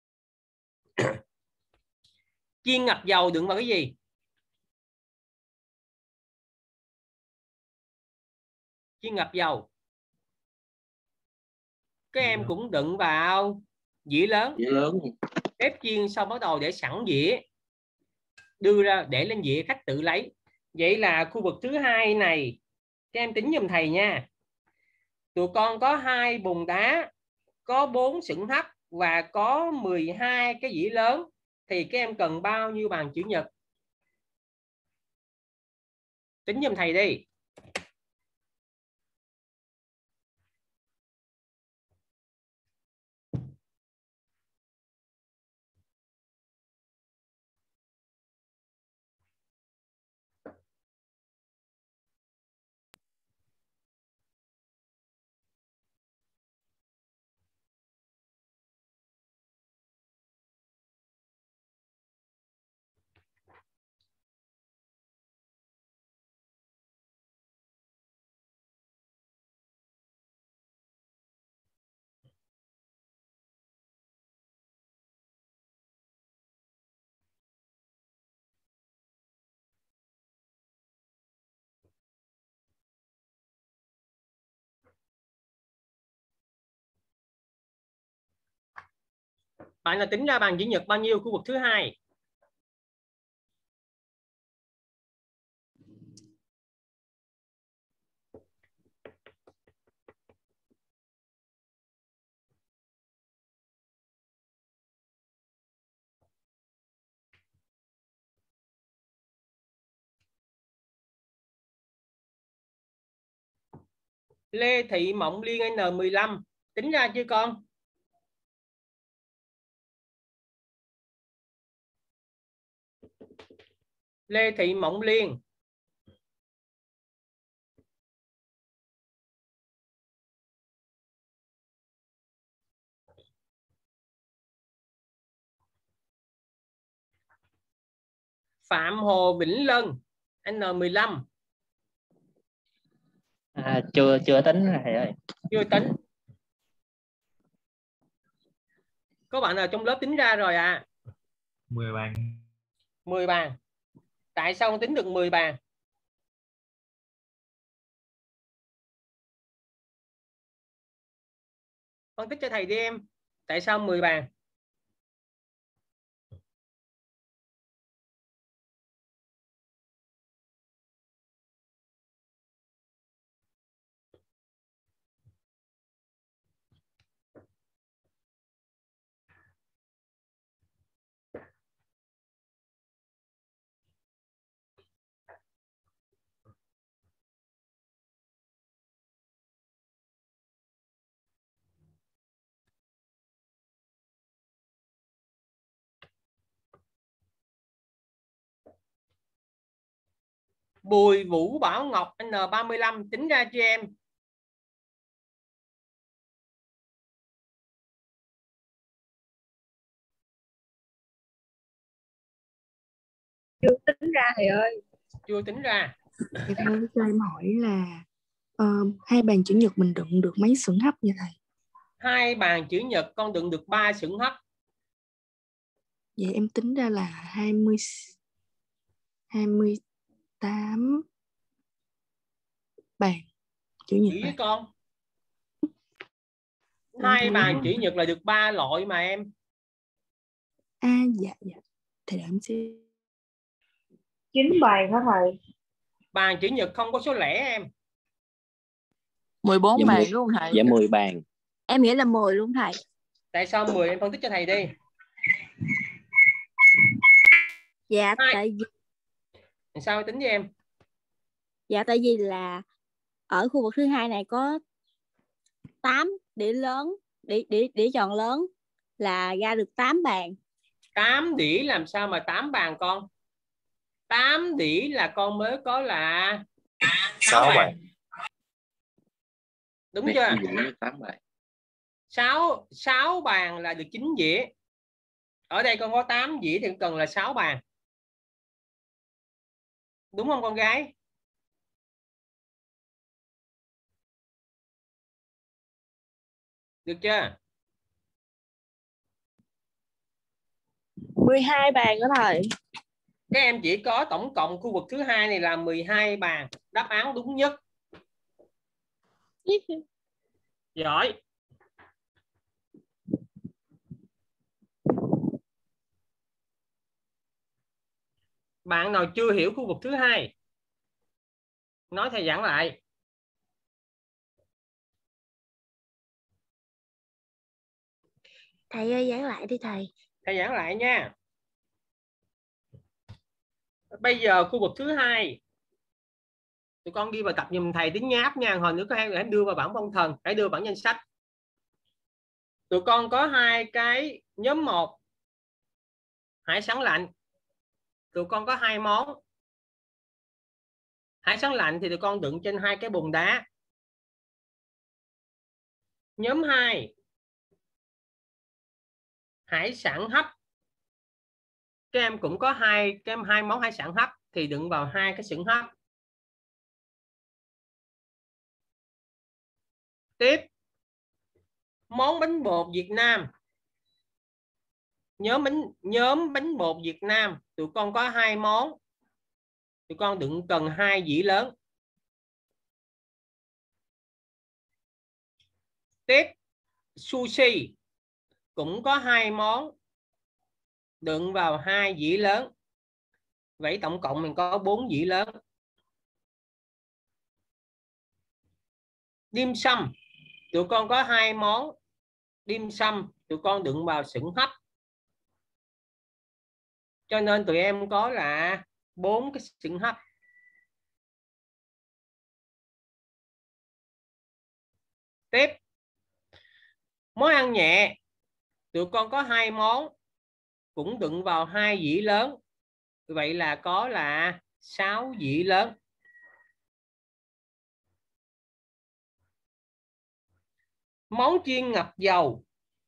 Speaker 1: Chiên ngập dầu đựng vào cái gì? Chiên ngập dầu các em cũng đựng vào dĩa lớn.
Speaker 12: Dĩa lớn.
Speaker 1: Ép chiên xong bắt đầu để sẵn dĩa, đưa ra để lên dĩa khách tự lấy. Vậy là khu vực thứ hai này các em tính giùm thầy nha. Tụi con có 2 bồn đá, có 4 sửng hấp và có 12 cái dĩa lớn, thì các em cần bao nhiêu bàn chữ nhật? Tính giùm thầy đi. Bạn là tính ra bàn chữ nhật bao nhiêu khu vực thứ hai? Lê Thị Mộng Liên N15 tính ra chưa con? Lê Thị Mộng Liên. Phạm Hồ Vĩnh Lân N15.
Speaker 12: Chưa tính rồi thầy ơi.
Speaker 1: Chưa tính. Có bạn nào trong lớp tính ra rồi à?
Speaker 6: 10 bàn.
Speaker 1: 10 bàn. Tại sao không tính được 10 bàn? Phân tích cho thầy đi em. Tại sao 10 bàn? Bùi Vũ Bảo Ngọc N35 tính ra cho em.
Speaker 2: Chưa tính ra thầy ơi.
Speaker 1: Chưa tính ra.
Speaker 2: Thầy ơi, cho em hỏi là 2 bàn chữ nhật mình đựng được mấy sửng hấp vậy thầy?
Speaker 1: 2 bàn chữ nhật con đựng được 3 sửng hấp.
Speaker 2: Vậy em tính ra là 28 bàn chữ nhật.
Speaker 1: Chỉ với con. 2 bàn chữ nhật là được 3 loại mà em.
Speaker 2: Dạ. Thầy đợi em xem.
Speaker 14: 9 bàn hả thầy?
Speaker 1: Bàn chữ nhật không có số lẻ em.
Speaker 3: 14
Speaker 8: Dạ,
Speaker 3: bàn
Speaker 8: 10
Speaker 3: đúng không thầy?
Speaker 8: Dạ 10 bàn.
Speaker 11: Em nghĩ là 10 luôn thầy.
Speaker 1: Tại sao 10 em phân tích cho thầy đi.
Speaker 11: Dạ
Speaker 1: 2.
Speaker 11: tại vì
Speaker 1: Sao tính với em?
Speaker 11: Dạ tại vì là ở khu vực thứ hai này có 8 đĩa lớn, đĩa tròn lớn là ra được 8 bàn.
Speaker 1: 8 đĩa làm sao mà 8 bàn con? 8 đĩa là con mới có là
Speaker 5: 6 bàn.
Speaker 1: Đúng chưa?
Speaker 12: 8 bàn.
Speaker 1: 6 bàn là được 9 dĩa. Ở đây con có 8 dĩa thì cần là 6 bàn. Đúng không con gái? Được chưa?
Speaker 3: 12 bàn đó thầy.
Speaker 1: Các em chỉ có tổng cộng khu vực thứ hai này là 12 bàn. Đáp án đúng nhất. Giỏi. Bạn nào chưa hiểu khu vực thứ hai? Nói thầy giảng lại.
Speaker 7: Thầy ơi giảng lại đi thầy.
Speaker 1: Thầy giảng lại nha. Bây giờ khu vực thứ hai, tụi con ghi vào tập giùm thầy tính nháp nha. Hồi nữa có hãy đưa vào bảng phong thần, hãy đưa bảng danh sách. Tụi con có hai cái nhóm 1 hải sản lạnh. Tụi con có 2 món. Hải sản lạnh thì tụi con đựng trên 2 cái bồn đá. Nhóm 2 hải sản hấp. Các em cũng có hai món hải sản hấp thì đựng vào 2 cái xửng hấp. Tiếp, món bánh bột Việt Nam. Nhóm bánh bột Việt Nam, tụi con có 2 món. Tụi con cần 2 dĩa lớn. Tiếp, sushi cũng có 2 món, đựng vào 2 dĩa lớn. Vậy tổng cộng mình có 4 dĩa lớn. Dim sum, tụi con có 2 món. Dim sum tụi con đựng vào xửng hấp. Cho nên tụi em có là 4 cái xửng hấp. Tiếp, món ăn nhẹ, tụi con có 2 món, cũng đựng vào 2 dĩa lớn. Vậy là có là 6 dĩa lớn. Món chiên ngập dầu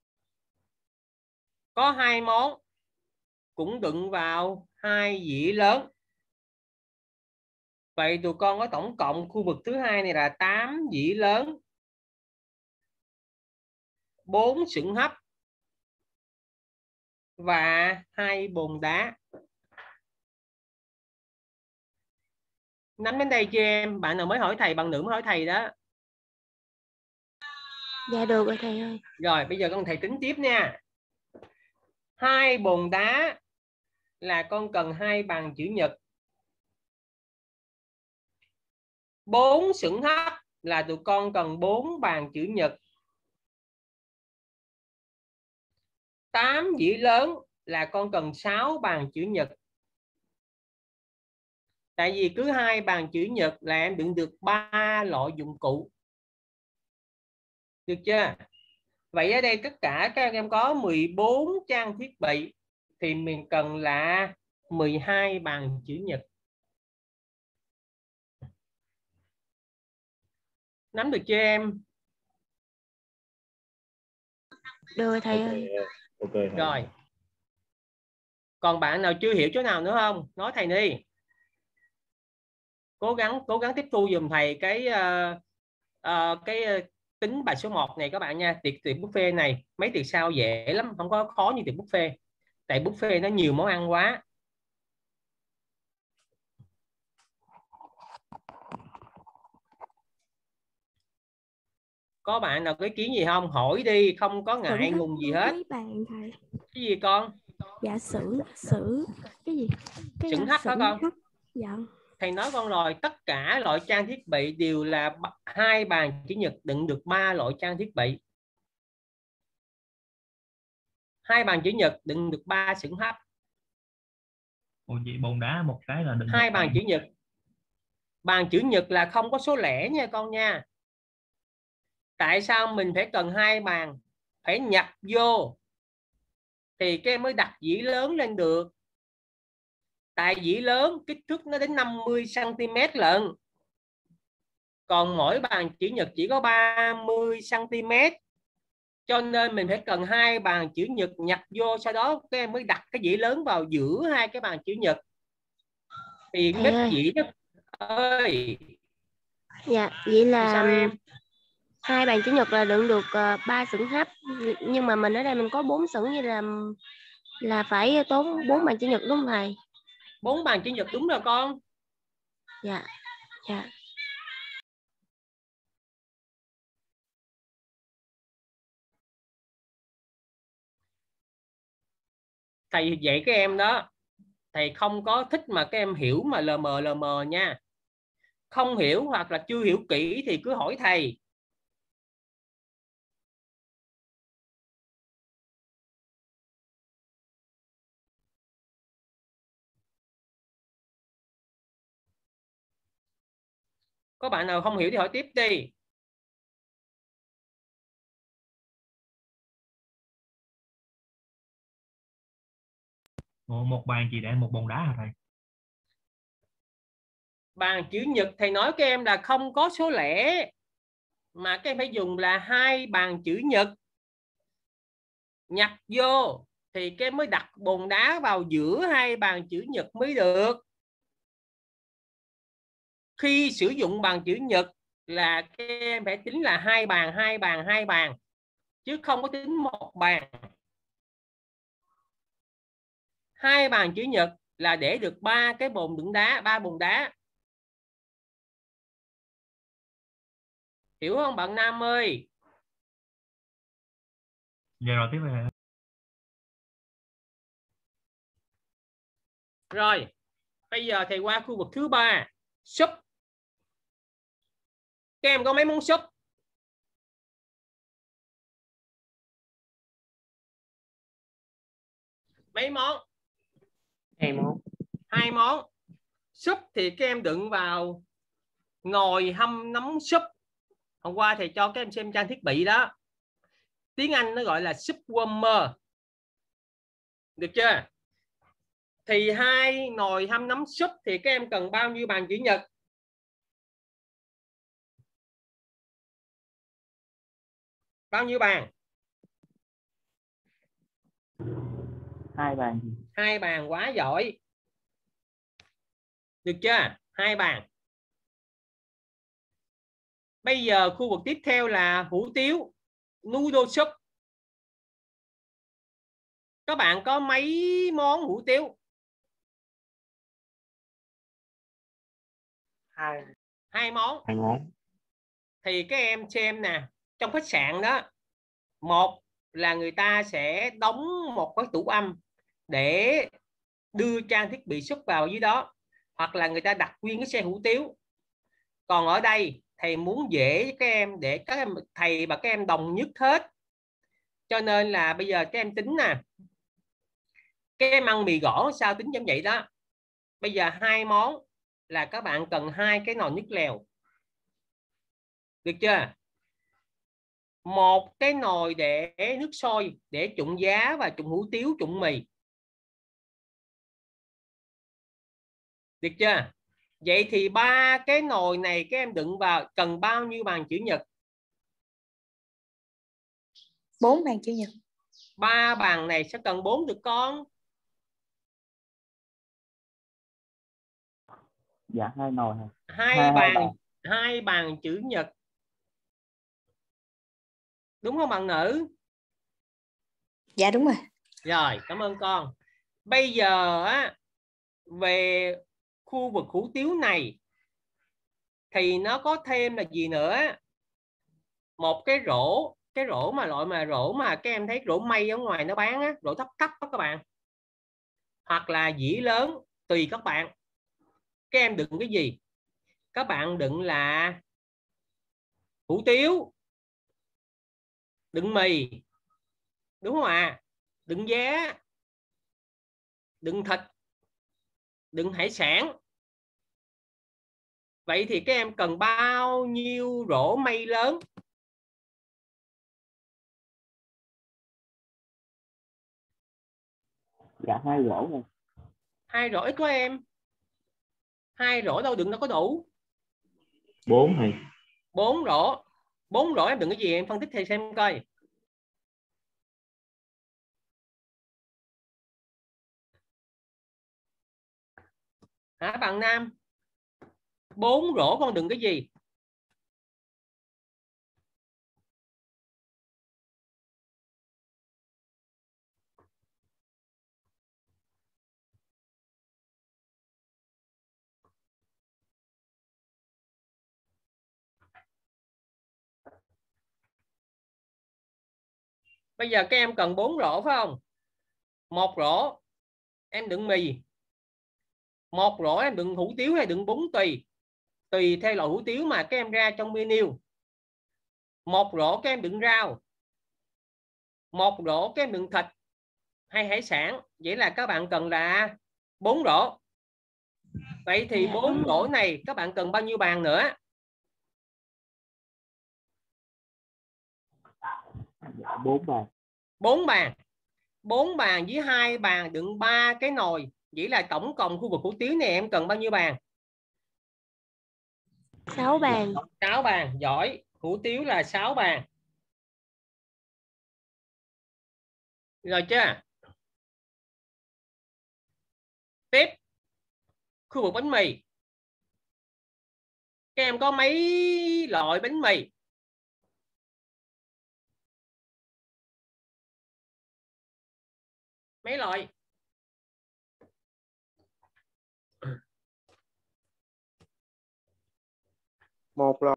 Speaker 1: có 2 món, cũng đựng vào 2 dĩa lớn. Vậy tụi con có tổng cộng khu vực thứ hai này là 8 dĩa lớn, 4 xửng hấp và 2 bồn đá. Nắm đến đây chưa em? Bạn nào mới hỏi thầy, bạn nữ mới hỏi thầy đó.
Speaker 7: Dạ được rồi thầy ơi.
Speaker 1: Rồi bây giờ con thầy tính tiếp nha. 2 bồn đá là con cần 2 bàn chữ nhật. 4 xửng hấp là tụi con cần 4 bàn chữ nhật. 8 dĩa lớn là con cần 6 bàn chữ nhật. Tại vì cứ 2 bàn chữ nhật là em đựng được 3 loại dụng cụ. Được chưa? Vậy ở đây tất cả các em có 14 trang thiết bị thì mình cần là 12 bàn chữ nhật. Nắm được chưa em?
Speaker 7: Được rồi thầy ơi.
Speaker 13: Okay.
Speaker 1: Rồi. Còn bạn nào chưa hiểu chỗ nào nữa không? Nói thầy đi. Cố gắng tiếp thu dùm thầy cái tính bài số 1 này các bạn nha. Tiệc buffet này, mấy tiệc sau dễ lắm, không có khó như tiệc buffet. Tại buffet nó nhiều món ăn quá. Có bạn nào có ý kiến gì không? Hỏi đi, không có ngại ngùng gì hết.
Speaker 2: Bạn thầy.
Speaker 1: Cái gì con?
Speaker 2: Dạ xử cái gì?
Speaker 1: Xửng hấp hả con?
Speaker 2: Dạ.
Speaker 1: Thầy nói con rồi, tất cả loại trang thiết bị đều là 2 bàn chữ nhật đựng được 3 loại trang thiết bị. 2 bàn chữ nhật đựng được 3 xửng hấp.
Speaker 6: Ủa vậy bồn đá một cái là đựng
Speaker 1: 2 bàn chữ nhật. Bàn chữ nhật là không có số lẻ nha con nha. Tại sao mình phải cần 2 bàn? Phải nhập vô thì cái mới đặt dĩa lớn lên được. Tại dĩa lớn kích thước nó đến 50 cm lận. Còn mỗi bàn chữ nhật chỉ có 30 cm. Cho nên mình phải cần 2 bàn chữ nhật nhập vô, sau đó các em mới đặt cái dĩa lớn vào giữa 2 cái bàn chữ nhật. Thì
Speaker 7: Thầy
Speaker 1: mép
Speaker 7: ơi.
Speaker 1: dĩa đó ơi.
Speaker 7: Dạ, vậy là
Speaker 1: Sao em?
Speaker 7: 2 bàn chữ nhật là đựng được 3 sửng hấp, nhưng mà mình ở đây mình có 4 sửng, như là phải tốn 4 bàn chữ nhật đúng không thầy?
Speaker 1: 4 bàn chữ nhật đúng rồi con.
Speaker 7: Dạ. Dạ.
Speaker 1: Thầy dạy các em đó, thầy không có thích mà các em hiểu mà lờ mờ nha. Không hiểu hoặc là chưa hiểu kỹ thì cứ hỏi thầy. Có bạn nào không hiểu thì hỏi tiếp đi.
Speaker 6: Một bàn chỉ để một bồn đá hả thầy?
Speaker 1: Bàn chữ nhật thầy nói các em là không có số lẻ, mà các em phải dùng là 2 bàn chữ nhật nhập vô thì các em mới đặt bồn đá vào giữa 2 bàn chữ nhật mới được. Khi sử dụng bàn chữ nhật là các em phải tính là 2 bàn, chứ không có tính 1 bàn. 2 bàn chữ nhật là để được 3 cái bồn đựng đá, 3 bồn đá. Hiểu không bạn Nam ơi?
Speaker 6: Giờ rồi tiếp về.
Speaker 1: Rồi, bây giờ thầy qua khu vực thứ 3, súp. Các em có mấy món súp? Mấy món?
Speaker 12: 2 món.
Speaker 1: 2 món. Súp thì các em đựng vào nồi hâm nóng súp. Hôm qua thầy cho các em xem trang thiết bị đó. Tiếng Anh nó gọi là súp warmer. Được chưa? Thì 2 nồi hâm nóng súp thì các em cần bao nhiêu bàn chữ nhật? Bao nhiêu bàn?
Speaker 12: 2 bàn.
Speaker 1: 2 bàn, quá giỏi. Được chưa? 2 bàn. Bây giờ khu vực tiếp theo là hủ tiếu, noodle soup. Các bạn có mấy món hủ tiếu? 2 món.
Speaker 12: 2 món.
Speaker 1: Thì các em xem nè, trong khách sạn đó, một là người ta sẽ đóng một cái tủ âm để đưa trang thiết bị súp vào dưới đó, hoặc là người ta đặt nguyên cái xe hủ tiếu. Còn ở đây thầy muốn dễ với các em để các em, thầy và các em đồng nhất hết, cho nên là bây giờ các em tính nè, các em ăn mì gõ sao tính giống vậy đó. Bây giờ 2 món là các bạn cần 2 cái nồi nước lèo. Được chưa? Một cái nồi để nước sôi để trụng giá và trụng hủ tiếu, trụng mì. Được chưa? Vậy thì 3 cái nồi này các em đựng vào cần bao nhiêu bàn chữ nhật?
Speaker 11: 4 bàn chữ nhật.
Speaker 1: 3 bàn này sẽ cần 4 được con.
Speaker 12: Dạ 2 nồi.
Speaker 1: 2 bàn chữ nhật. Đúng không bạn nữ?
Speaker 11: Dạ đúng rồi.
Speaker 1: Rồi, cảm ơn con. Bây giờ á, về khu vực hủ tiếu này thì nó có thêm là gì nữa? Một cái rổ mà loại mà rổ mà các em thấy rổ mây ở ngoài nó bán á, rổ thấp đó các bạn. Hoặc là dĩa lớn, tùy các bạn. Các em đựng cái gì? Các bạn đựng là hủ tiếu, đựng mì, đúng không ạ? Đựng giá, đựng thịt, đựng hải sản. Vậy thì các em cần bao nhiêu rổ mây lớn?
Speaker 12: Dạ 2 rổ rồi.
Speaker 1: 2 rổ ít quá em. 2 rổ đâu đựng đâu có đủ.
Speaker 12: 4 thì.
Speaker 1: 4 rổ. 4 rổ em đựng cái gì em phân tích thầy xem coi. Hả bạn Nam? 4 rổ con đựng cái gì? Bây giờ các em cần 4 rổ phải không? 1 rổ em đựng mì, 1 rổ em đựng hủ tiếu hay đựng bún tùy theo loại hủ tiếu mà các em ra trong menu. 1 rổ các em đựng rau, 1 rổ các em đựng thịt hay hải sản. Vậy là các bạn cần là 4 rổ. Vậy thì 4 rổ này các bạn cần bao nhiêu bàn nữa?
Speaker 12: 4 bàn.
Speaker 1: 4 bàn. 4 bàn với 2 bàn đựng 3 cái nồi. Vậy là tổng cộng khu vực hủ tiếu này em cần bao nhiêu bàn?
Speaker 7: 6 bàn.
Speaker 1: 6 bàn, giỏi. Hủ tiếu là 6 bàn. Rồi chưa? Tiếp, khu vực bánh mì. Các em có mấy loại bánh mì? Mấy loại?
Speaker 9: Một loại.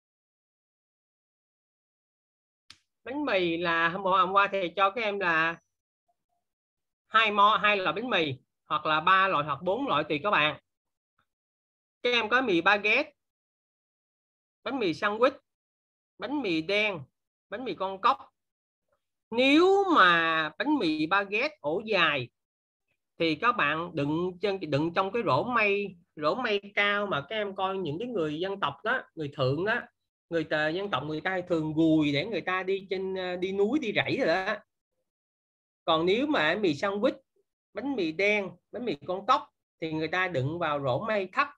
Speaker 1: Bánh mì là hôm qua thì cho các em là hai loại bánh mì, hoặc là 3 loại hoặc 4 loại tùy các bạn. Các em có mì baguette, bánh mì sandwich, bánh mì đen, bánh mì con cóc. Nếu mà bánh mì baguette ổ dài thì các bạn đựng trong cái rổ mây cao mà các em coi những cái người dân tộc đó, người thượng đó, dân tộc người ta thường gùi để người ta đi núi đi rẫy rồi đó. Còn nếu mà mì sandwich, bánh mì đen, bánh mì con cóc thì người ta đựng vào rổ mây thấp.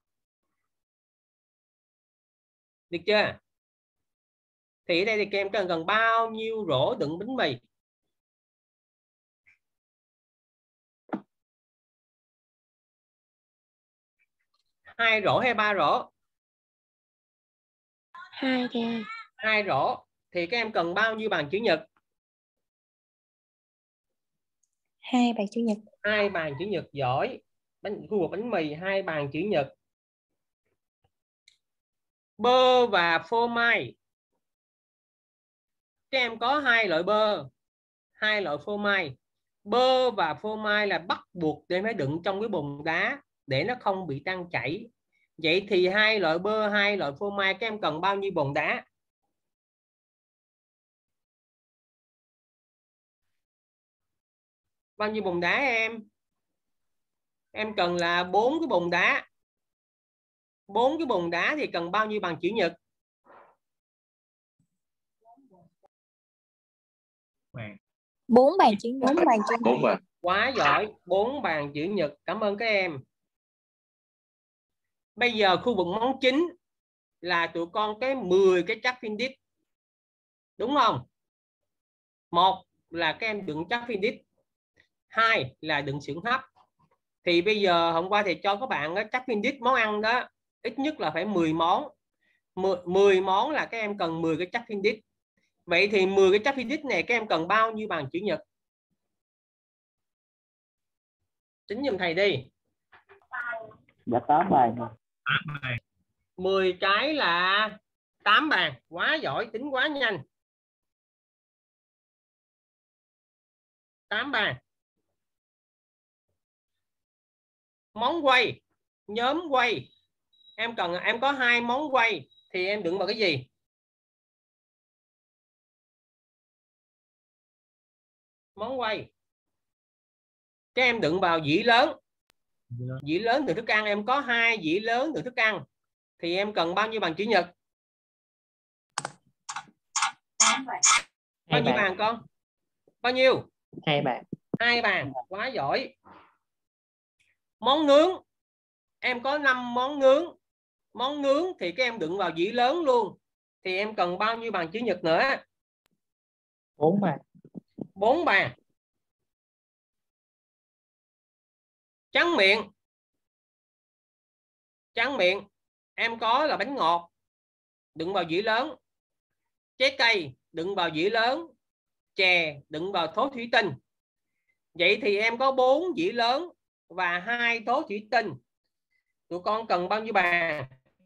Speaker 1: Được chưa? Thì ở đây thì các em cần bao nhiêu rổ đựng bánh mì? Hai rổ hay 3 rổ?
Speaker 7: 2 kìa.
Speaker 1: 2 rổ. Thì các em cần bao nhiêu bàn chữ nhật?
Speaker 11: 2 bàn chữ nhật.
Speaker 1: 2 bàn chữ nhật, giỏi. Khu vực bánh mì 2 bàn chữ nhật. Bơ và phô mai. Các em có 2 loại bơ, 2 loại phô mai. Bơ và phô mai là bắt buộc để phải đựng trong cái bồn đá để nó không bị tan chảy. Vậy thì 2 loại bơ, 2 loại phô mai các em cần bao nhiêu bồn đá? Bao nhiêu bồn đá em? Em cần là 4 cái bồn đá. 4 cái bồn đá thì cần bao nhiêu bàn chữ nhật?
Speaker 11: 4 bàn chữ nhật.
Speaker 5: 4 bàn.
Speaker 1: Quá giỏi, 4 bàn chữ nhật. Cảm ơn các em. Bây giờ khu vực món chính là tụi con 10 cái chắc phin đít. Đúng không? 1 là các em đựng chắc phin đít. 2 là đựng xưởng hấp. Thì bây giờ hôm qua thì cho các bạn chắc phin đít món ăn đó ít nhất là phải 10 món. 10 món là các em cần 10 cái chắc phin đít. Vậy thì 10 cái chắc phin đít này các em cần bao nhiêu bàn chữ nhật? Tính giùm thầy đi.
Speaker 12: Dạ 8 bàn.
Speaker 1: 10 cái là 8 bàn. Quá giỏi, tính quá nhanh. 8 bàn. Món quay, nhóm quay. Em có 2 món quay thì em đựng vào cái gì? Món quay. Các em đựng vào dĩa lớn. Dĩa lớn từ thức ăn, em có 2 dĩa lớn từ thức ăn thì em cần bao nhiêu bàn chữ nhật? Bao nhiêu bàn con? Bao nhiêu?
Speaker 12: 2 bàn.
Speaker 1: 2 bàn, quá giỏi. Món nướng, em có 5 món nướng. Món nướng thì các em đựng vào dĩa lớn luôn thì em cần bao nhiêu bàn chữ nhật nữa?
Speaker 12: 4 bàn.
Speaker 1: 4 bàn. Tráng miệng, Tráng miệng, em có là bánh ngọt đựng vào dĩa lớn, trái cây đựng vào dĩa lớn, chè đựng vào thố thủy tinh. Vậy thì em có 4 dĩa lớn và 2 thố thủy tinh. Tụi con cần bao nhiêu bàn?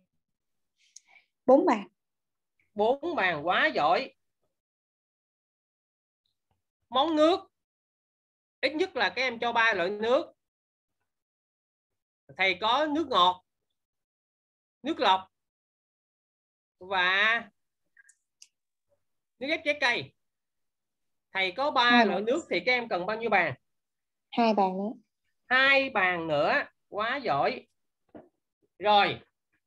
Speaker 11: 4 bàn.
Speaker 1: 4 bàn, quá giỏi. Món nước, ít nhất là các em cho 3 loại nước. Thầy có nước ngọt, nước lọc và nước ép trái cây. Thầy có 3 loại nước thì các em cần bao nhiêu bàn?
Speaker 11: 2 bàn nữa.
Speaker 1: 2 bàn nữa, quá giỏi. Rồi.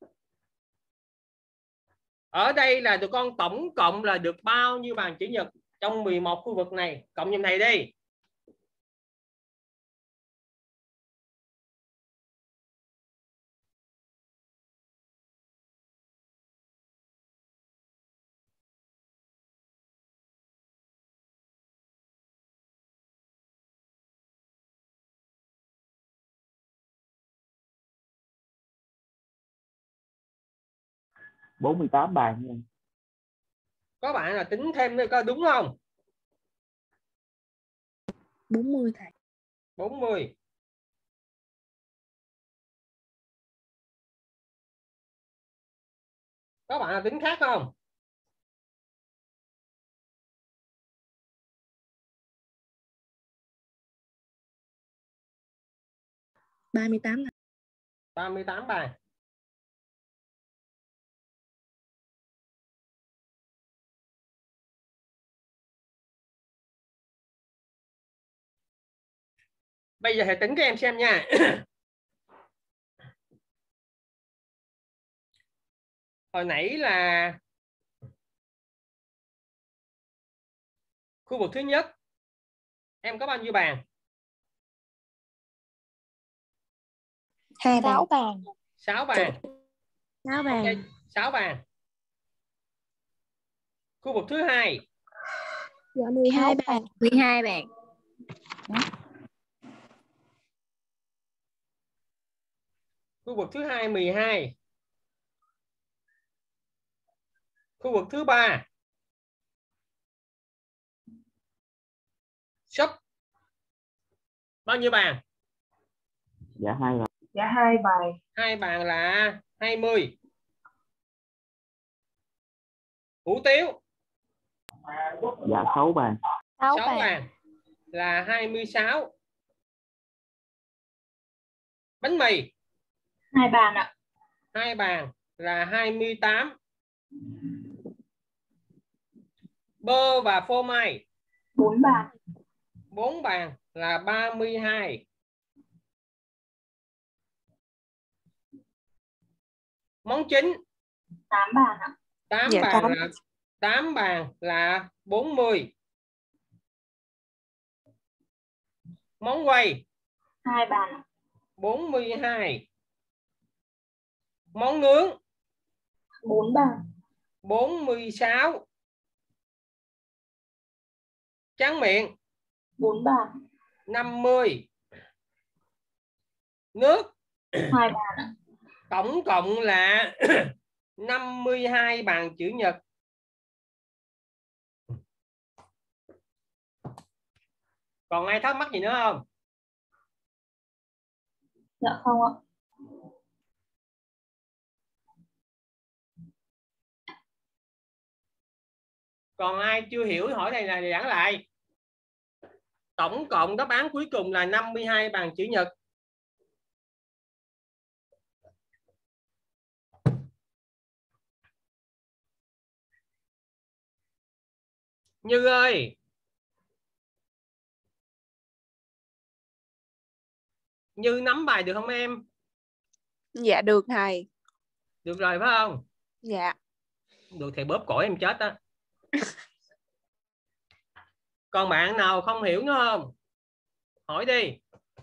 Speaker 1: Ở đây là tụi con tổng cộng là được bao nhiêu bàn chữ nhật trong 11 khu vực này? Cộng giùm thầy đi.
Speaker 12: – 48 bàn nha.
Speaker 1: Có bạn là tính thêm nữa coi đúng không?
Speaker 2: 40 thầy.
Speaker 1: 40. Có bạn là tính khác không?
Speaker 2: Ba
Speaker 1: 38 bàn. Bây giờ thầy tính các em xem nha. Hồi nãy là khu vực thứ nhất em có bao nhiêu bàn?
Speaker 11: 2 bàn. 6 bàn.
Speaker 1: 6 bàn.
Speaker 7: 6 bàn.
Speaker 1: Okay, 6 bàn. Khu vực thứ hai.
Speaker 11: Dạ 12 bàn.
Speaker 7: 12 bàn.
Speaker 1: Khu vực thứ hai 12. Khu vực thứ ba. Shop. Bao nhiêu bàn?
Speaker 12: Dạ 2 bàn.
Speaker 14: Dạ 2 bàn.
Speaker 1: 2 bàn là 20. Hủ tiếu.
Speaker 12: Dạ 6 bàn.
Speaker 1: 6 bàn là 26. Bánh mì.
Speaker 14: 2 bàn ạ.
Speaker 1: 2 bàn là 28. Bơ và phô mai.
Speaker 14: 4 bàn.
Speaker 1: 4 bàn là 32. Món chính.
Speaker 14: 8 bàn ạ.
Speaker 1: 8
Speaker 11: Dạ,
Speaker 1: bàn
Speaker 11: 8.
Speaker 1: là 8 bàn là 40. Món quay.
Speaker 14: 2 bàn ạ.
Speaker 1: 42. Món nướng.
Speaker 14: 4 bàn.
Speaker 1: 46. Tráng miệng.
Speaker 14: 4 bàn.
Speaker 1: 50. Nước.
Speaker 14: 2 bàn ạ.
Speaker 1: Tổng cộng là 52 bàn chữ nhật. Còn ai thắc mắc gì nữa không?
Speaker 14: Dạ không ạ.
Speaker 1: Còn ai chưa hiểu hỏi thầy này giảng lại. Tổng cộng đáp án cuối cùng là 52 bàn chữ nhật. Như ơi. Như nắm bài được không em?
Speaker 3: Dạ được thầy.
Speaker 1: Được rồi phải không?
Speaker 3: Dạ.
Speaker 1: Được thầy bóp cổ em chết á. Còn bạn nào không hiểu nữa không? Hỏi đi.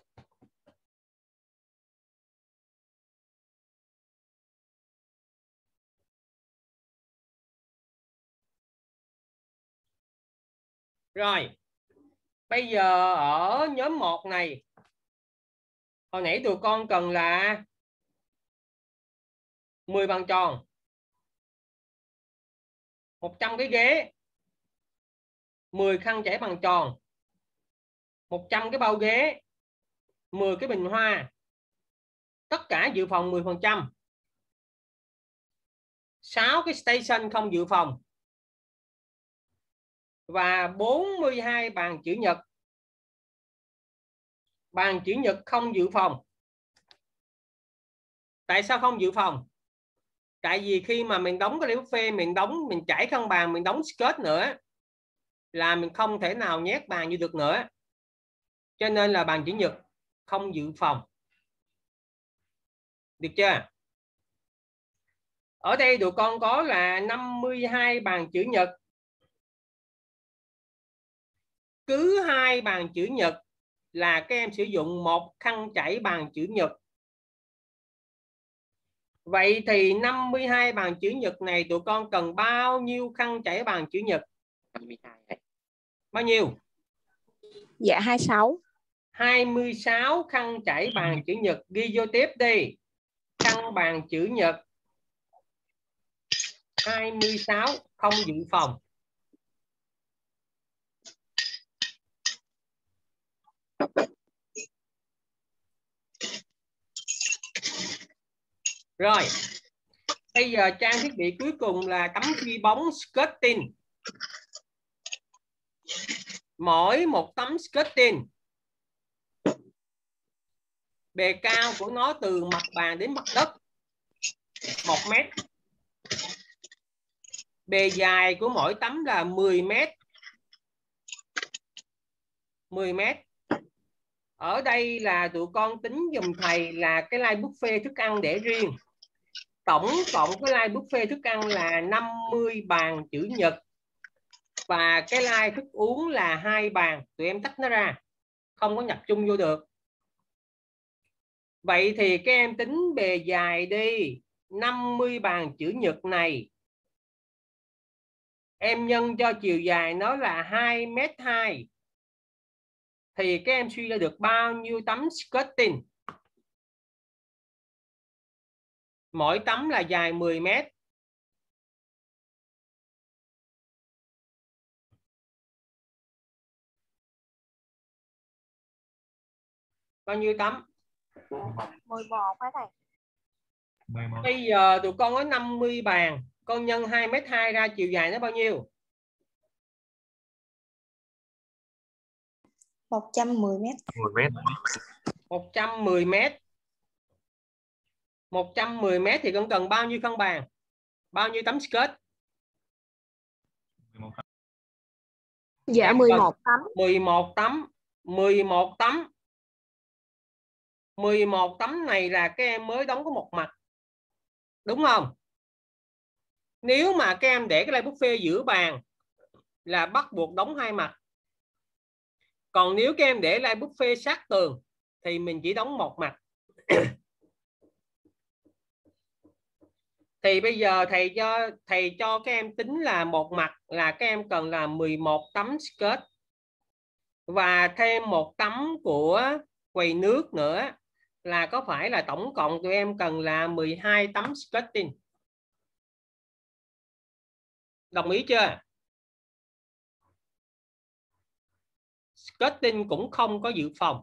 Speaker 1: Rồi. Bây giờ ở nhóm 1 này. Hồi nãy tụi con cần là 10 bàn tròn, 100 cái ghế, 10 khăn trải bàn tròn, 100 cái bao ghế, 10 cái bình hoa, tất cả dự phòng 10%, 6 cái station không dự phòng và 42 bàn chữ nhật. Bàn chữ nhật không dự phòng. Tại sao không dự phòng? Tại vì khi mà mình đóng cái ly buffet, mình trải khăn bàn, mình đóng skirt nữa là mình không thể nào nhét bàn như được nữa. Cho nên là bàn chữ nhật không dự phòng. Được chưa? Ở đây tụi con có là 52 bàn chữ nhật. Cứ 2 bàn chữ nhật là các em sử dụng 1 khăn trải bàn chữ nhật. Vậy thì 52 bàn chữ nhật này tụi con cần bao nhiêu khăn trải bàn chữ nhật?
Speaker 12: 52.
Speaker 1: Bao nhiêu?
Speaker 3: Dạ 26.
Speaker 1: 26 khăn trải bàn chữ nhật. Ghi vô tiếp đi. Khăn bàn chữ nhật 26 không dự phòng. Rồi. Bây giờ trang thiết bị cuối cùng là tấm phi bóng skirting. Mỗi một tấm skirting, bề cao của nó từ mặt bàn đến mặt đất 1 mét. Bề dài của mỗi tấm là 10 mét. 10 mét. Ở đây là tụi con tính giùm thầy là cái line buffet thức ăn để riêng. Tổng cộng cái line buffet thức ăn là 50 bàn chữ nhật. Và cái line thức uống là 2 bàn. Tụi em tách nó ra. Không có nhập chung vô được. Vậy thì các em tính bề dài đi. 50 bàn chữ nhật này em nhân cho chiều dài nó là 2,2 m. Thì các em suy ra được bao nhiêu tấm skirting? Mỗi tấm là dài 10 m. Bao nhiêu tấm?
Speaker 3: 11 hả thầy?
Speaker 6: 11.
Speaker 1: Bây giờ tụi con có 50 bàn. Con nhân 2,2 m ra, chiều dài nó bao nhiêu?
Speaker 14: 110 m.
Speaker 4: 10 m.
Speaker 1: 110 m. 110 m thì con cần bao nhiêu khăn bàn? Bao nhiêu tấm skirt?
Speaker 6: 11 tấm.
Speaker 3: Dạ 11 tấm.
Speaker 1: 11 tấm. 11 tấm. 11 tấm này là các em mới đóng có một mặt. Đúng không? Nếu mà các em để cái line buffet giữa bàn là bắt buộc đóng 2 mặt. Còn nếu các em để line buffet sát tường thì mình chỉ đóng một mặt. Thì bây giờ thầy cho các em tính là một mặt là các em cần là 11 tấm skirt. Và thêm một tấm của quầy nước nữa là có phải là tổng cộng tụi em cần là 12 tấm skirting. Đồng ý chưa? Skirting cũng không có dự phòng.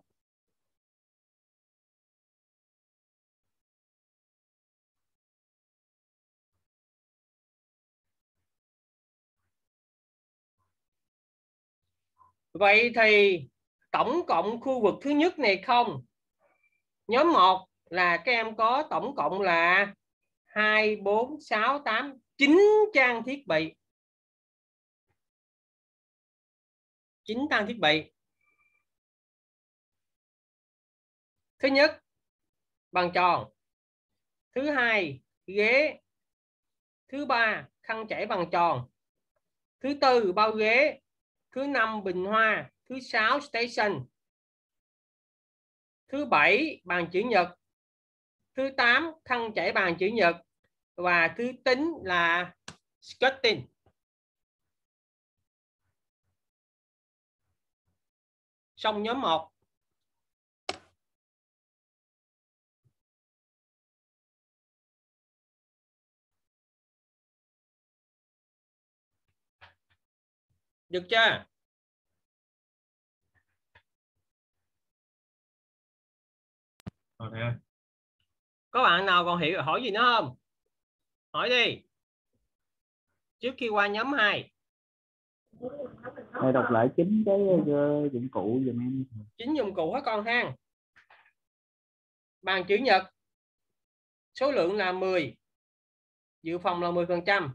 Speaker 1: Vậy thì tổng cộng khu vực thứ nhất này không. Nhóm 1 là các em có tổng cộng là 2, 4, 6, 8, 9 trang thiết bị. 9 trang thiết bị. Thứ nhất, bàn tròn. Thứ hai, ghế. Thứ ba, khăn trải bàn tròn. Thứ tư, bao ghế. Thứ năm, bình hoa. Thứ sáu, station. Thứ bảy, bàn chữ nhật. Thứ 8, khăn trải bàn chữ nhật. Và thứ 9 là skirting. Xong nhóm 1. Được chưa?
Speaker 6: Thầy ơi.
Speaker 1: Có bạn nào còn hiểu hỏi gì nữa không? Hỏi đi. Trước khi qua nhóm 2.
Speaker 12: Thầy đọc lại chính cái dụng cụ giùm em.
Speaker 1: 9 dụng cụ hết con ha. Bàn chữ nhật. Số lượng là 10. Dự phòng là 10%.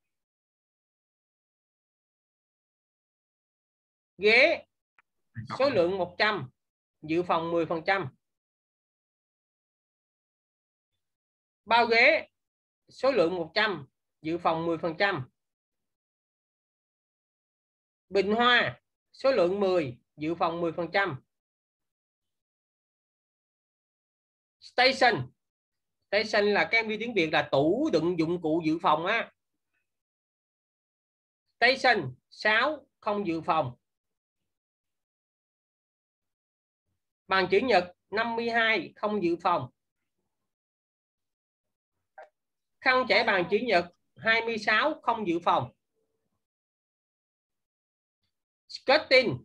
Speaker 1: Ghế. Số lượng 100. Dự phòng 10%. Bao ghế. Số lượng 100. Dự phòng 10%. Bình hoa. Số lượng 10. Dự phòng 10%. Station. Station là các em đi tiếng Việt là tủ đựng dụng cụ dự phòng á. Station 6 không dự phòng. Bàn chữ nhật 52 không dự phòng. Khăn trải bàn chữ nhật 26 không dự phòng. Skirting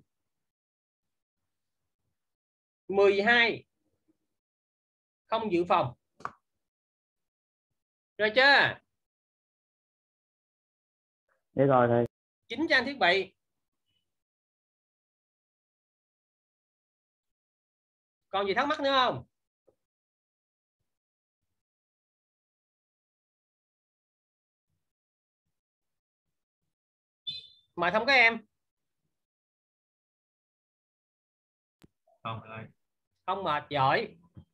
Speaker 1: 12 không dự phòng. Rồi chưa?
Speaker 12: Để rồi thầy.
Speaker 1: 9 trang thiết bị. Còn gì thắc mắc nữa không? Mời không các em.
Speaker 6: Không thầy ơi.
Speaker 1: Không mệt, giỏi.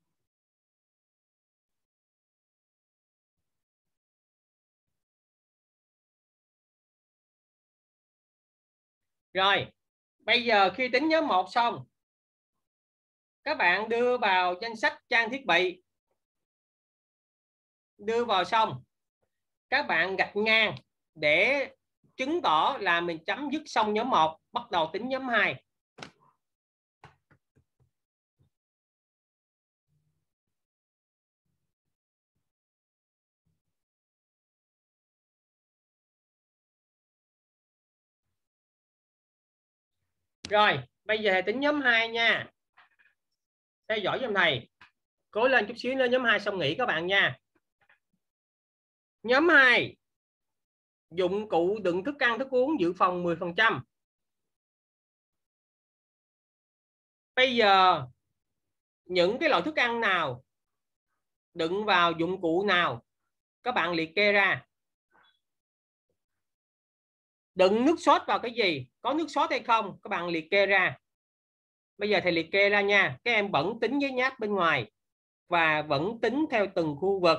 Speaker 1: Rồi, bây giờ khi tính nhóm 1 xong, các bạn đưa vào danh sách trang thiết bị. Đưa vào xong, các bạn gạch ngang để chứng tỏ là mình chấm dứt xong nhóm 1, bắt đầu tính nhóm 2. Rồi, bây giờ thầy tính nhóm 2 nha. Theo dõi giùm thầy. Cố lên chút xíu nữa nhóm 2 xong nghỉ các bạn nha. Nhóm 2. Dụng cụ đựng thức ăn thức uống dự phòng 10%. Bây giờ những cái loại thức ăn nào đựng vào dụng cụ nào các bạn liệt kê ra. Đựng nước sốt vào cái gì, có nước sốt hay không các bạn liệt kê ra. Bây giờ thầy liệt kê ra nha. Các em vẫn tính với nháp bên ngoài và vẫn tính theo từng khu vực.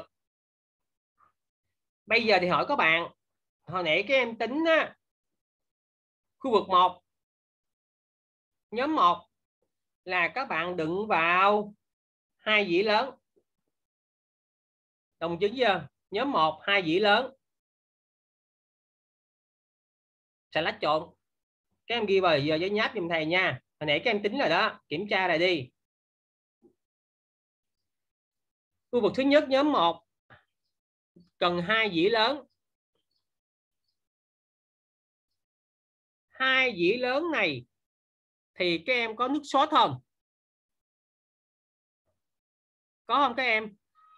Speaker 1: Bây giờ thì hỏi các bạn, hồi nãy các em tính á, khu vực 1, nhóm 1 là các bạn đựng vào 2 dĩa lớn. Đồng chứng chưa? Nhóm 1 2 dĩa lớn. Salad trộn. Các em ghi vào giờ giấy nháp giùm thầy nha. Hồi nãy các em tính rồi đó, kiểm tra lại đi. Khu vực thứ nhất nhóm 1 cần 2 dĩa lớn. 2 dĩa lớn này thì các em có nước sốt không? Có không các em?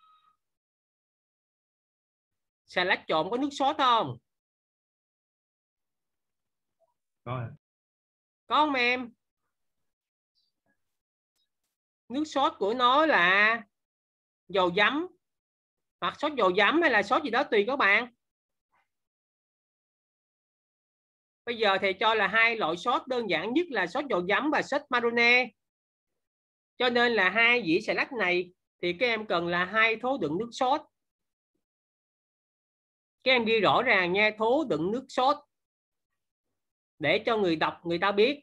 Speaker 1: Salad trộn có nước sốt không?
Speaker 6: Có.
Speaker 1: Có không em? Nước sốt của nó là dầu giấm hoặc sốt dầu giấm hay là sốt gì đó tùy các bạn. Bây giờ thầy cho là 2 loại sốt đơn giản nhất là sốt dầu giấm và sốt marinade. Cho nên là 2 dĩa salad này thì các em cần là 2 thố đựng nước sốt. Các em ghi rõ ràng nha, thố đựng nước sốt để cho người đọc người ta biết.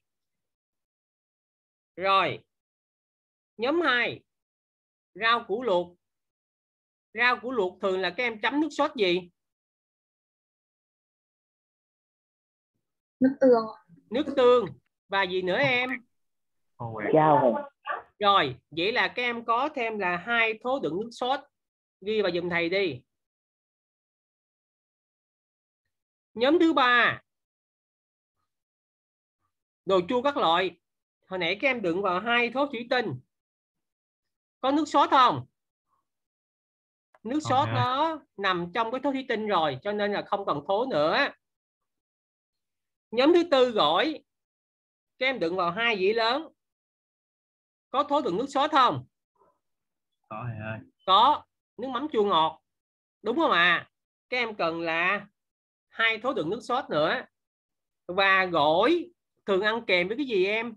Speaker 1: Rồi. Nhóm 2. Rau củ luộc. Rau củ luộc thường là các em chấm nước sốt gì?
Speaker 14: Nước tương.
Speaker 1: Nước tương. Và gì nữa em?
Speaker 12: Chao.
Speaker 1: Rồi, vậy là các em có thêm là 2 thố đựng nước sốt. Ghi vào giùm thầy đi. Nhóm thứ 3. Đồ chua các loại. Hồi nãy các em đựng vào 2 thố thủy tinh. Có nước sốt không? Nước sốt nó nằm trong cái thố thủy tinh rồi, cho nên là không cần thố nữa. Nhóm thứ tư gỏi. Các em đựng vào 2 dĩa lớn. Có thố đựng nước sốt không?
Speaker 6: Có thầy ơi.
Speaker 1: Có. Nước mắm chua ngọt. Đúng không ạ? Các em cần là 2 thố đựng nước sốt nữa. Và gỏi thường ăn kèm với cái gì em?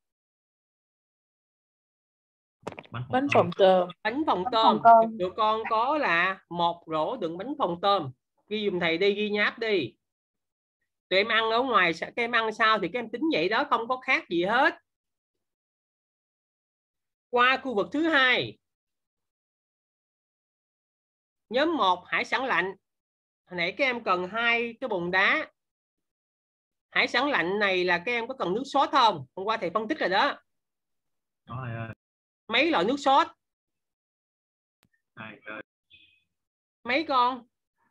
Speaker 14: Bánh phồng tôm.
Speaker 1: Bánh phồng tôm. Tụi con có là 1 rổ đựng bánh phồng tôm. Ghi dùm thầy đi, ghi nháp đi. Tụi em ăn ở ngoài, các em ăn sao thì các em tính vậy đó, không có khác gì hết. Qua khu vực thứ hai. Nhóm 1 hải sản lạnh. Hồi nãy các em cần 2 cái bồn đá. Hải sản lạnh này là các em có cần nước sốt không? Hôm qua thầy phân tích rồi đó.
Speaker 6: Có thầy ơi.
Speaker 1: Mấy loại nước sốt?
Speaker 6: 2 ơi.
Speaker 1: Mấy con?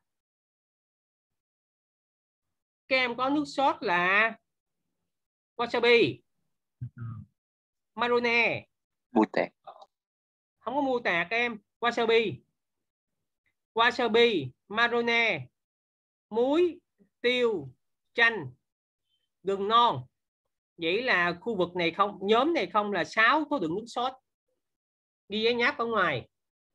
Speaker 1: Các em có nước sốt là wasabi, marone.
Speaker 5: Mù tẹt.
Speaker 1: Không có mù tạt em. Wasabi. Wasabi, marone, muối, tiêu, chanh, gừng non. Vậy là khu vực này không, nhóm này không là 6 có đựng nước sốt. Ghi giấy nháp ở ngoài.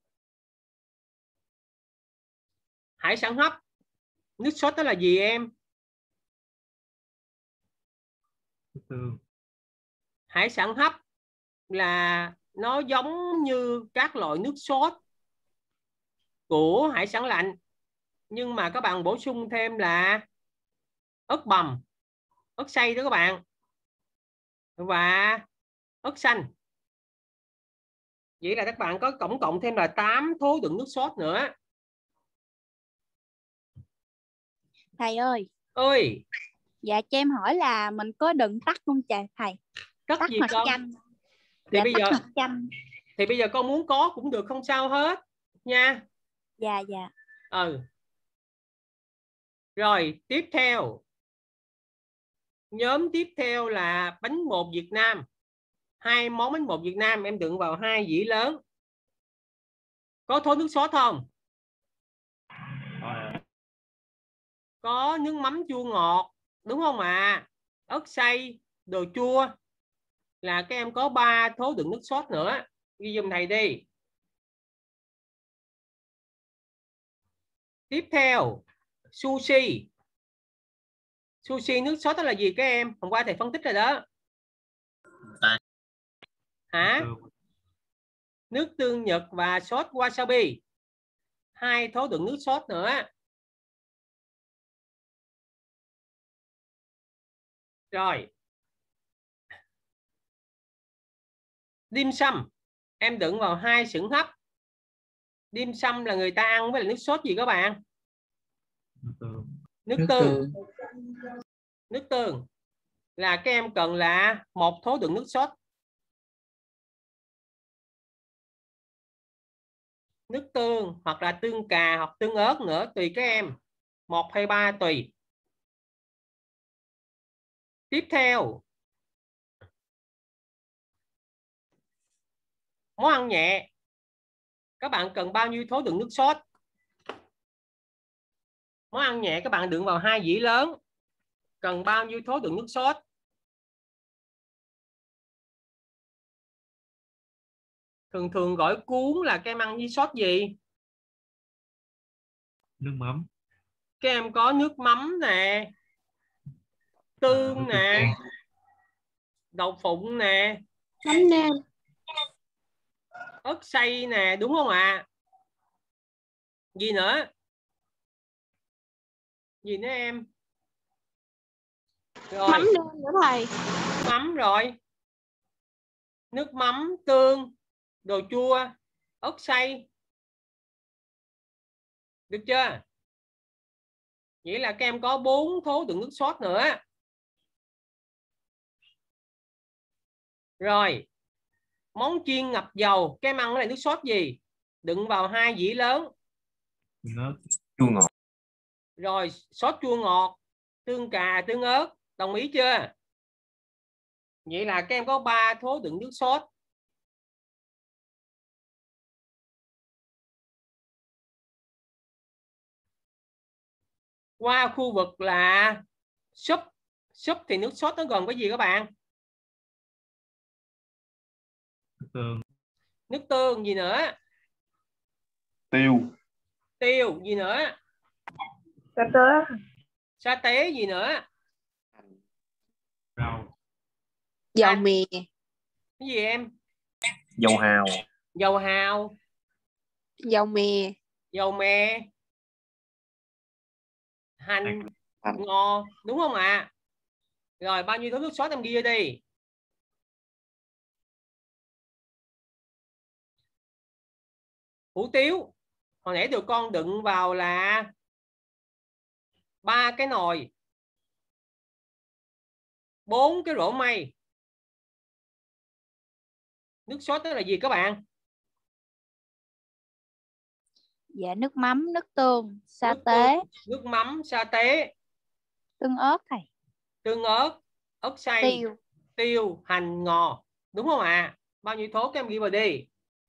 Speaker 1: Hải sản hấp. Nước sốt đó là gì em? Hải sản hấp là nó giống như các loại nước sốt của hải sản lạnh, nhưng mà các bạn bổ sung thêm là ớt bằm, ớt xay đó các bạn, và ớt xanh. Vậy là các bạn có tổng cộng thêm là 8 thố đựng nước sốt nữa.
Speaker 11: Thầy ơi.
Speaker 1: Ơi.
Speaker 11: Dạ cho em hỏi là mình có đựng tắc không thầy?
Speaker 1: Tắc gì
Speaker 11: hoặc
Speaker 1: con?
Speaker 11: chanh.
Speaker 1: Thì
Speaker 11: dạ,
Speaker 1: bây giờ
Speaker 11: chanh.
Speaker 1: Thì bây giờ con muốn có cũng được, không sao hết nha.
Speaker 11: Dạ.
Speaker 1: Rồi tiếp theo. Nhóm tiếp theo là bánh bột Việt Nam. 2 món bánh bột Việt Nam em đựng vào 2 dĩa lớn. Có thố nước sốt không? Có nước mắm chua ngọt, đúng không ạ? Ớt xay, đồ chua. Là các em có 3 thố đựng nước sốt nữa. Ghi giùm thầy đi. Tiếp theo, sushi. Sushi nước sốt đó là gì các em? Hôm qua thầy phân tích rồi đó. Hả? Nước tương Nhật và sốt wasabi. 2 thố đựng nước sốt nữa. Rồi. Dim sum. Em đựng vào 2 sửng hấp. Dim sum là người ta ăn với là nước sốt gì các bạn? Nước tương. Nước tương là các em cần là 1 thố đựng nước sốt. Nước tương hoặc là tương cà hoặc tương ớt nữa, tùy các em. 1 hay 3 tùy. Tiếp theo. Món ăn nhẹ. Các bạn cần bao nhiêu thố đựng nước sốt? Món ăn nhẹ các bạn đựng vào 2 dĩa lớn. Cần bao nhiêu thố đựng nước sốt? Thường gỏi cuốn là các em ăn với sốt gì?
Speaker 6: Nước mắm.
Speaker 1: Các em có nước mắm nè, tương nè, đậu phụng nè,
Speaker 3: mắm nêm,
Speaker 1: ớt xay nè, đúng không ạ? Gì nữa? Gì nữa em? Rồi.
Speaker 3: Mắm nêm nữa thầy.
Speaker 1: Mắm rồi. Nước mắm, tương, đồ chua, ớt xay. Được chưa? Vậy là các em có 4 thố đựng nước sốt nữa. Rồi. Món chiên ngập dầu, các em ăn cái này nước sốt gì? Đựng vào 2 dĩa lớn.
Speaker 5: Chua ngọt.
Speaker 1: Rồi, sốt chua ngọt, tương cà, tương ớt. Đồng ý chưa? Vậy là các em có 3 thố đựng nước sốt. Qua khu vực là súp. Súp thì nước sốt nó gồm cái gì các bạn?
Speaker 6: Tương.
Speaker 1: Nước tương gì nữa?
Speaker 13: Tiêu.
Speaker 1: Tiêu gì nữa?
Speaker 14: Sa tế.
Speaker 1: Sa tế gì nữa?
Speaker 6: Rau.
Speaker 3: Dầu mè.
Speaker 1: Cái gì em?
Speaker 13: Dầu hào.
Speaker 1: Dầu hào.
Speaker 3: Dầu mè.
Speaker 1: Dầu mè. Hành ngò, đúng không ạ? Rồi bao nhiêu thố nước sốt em ghi đi. Hủ tiếu hồi nãy tụi con đựng vào là 3 cái nồi, 4 cái rổ mây. Nước sốt đó là gì các bạn?
Speaker 11: Dạ nước mắm, nước tương, sa tế.
Speaker 1: Nước mắm, sa tế.
Speaker 11: Tương ớt thầy.
Speaker 1: Tương ớt, ớt xay,
Speaker 11: Tiêu.
Speaker 1: tiêu, hành ngò, đúng không ạ? Bao nhiêu thố các em ghi vào đi.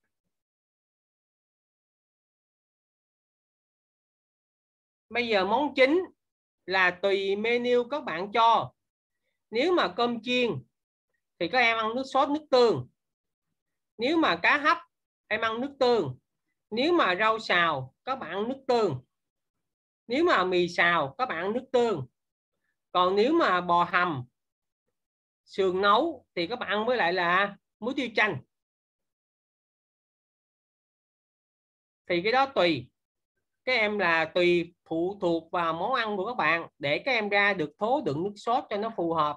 Speaker 1: Bây giờ món chính là tùy menu các bạn cho. Nếu mà cơm chiên thì các em ăn nước sốt nước tương. Nếu mà cá hấp em ăn nước tương. Nếu mà rau xào các bạn ăn nước tương. Nếu mà mì xào các bạn ăn nước tương. Còn nếu mà bò hầm, sườn nấu thì các bạn ăn với lại là muối tiêu chanh. Thì cái đó tùy các em, là tùy phụ thuộc vào món ăn của các bạn để các em ra được thố đựng nước sốt cho nó phù hợp.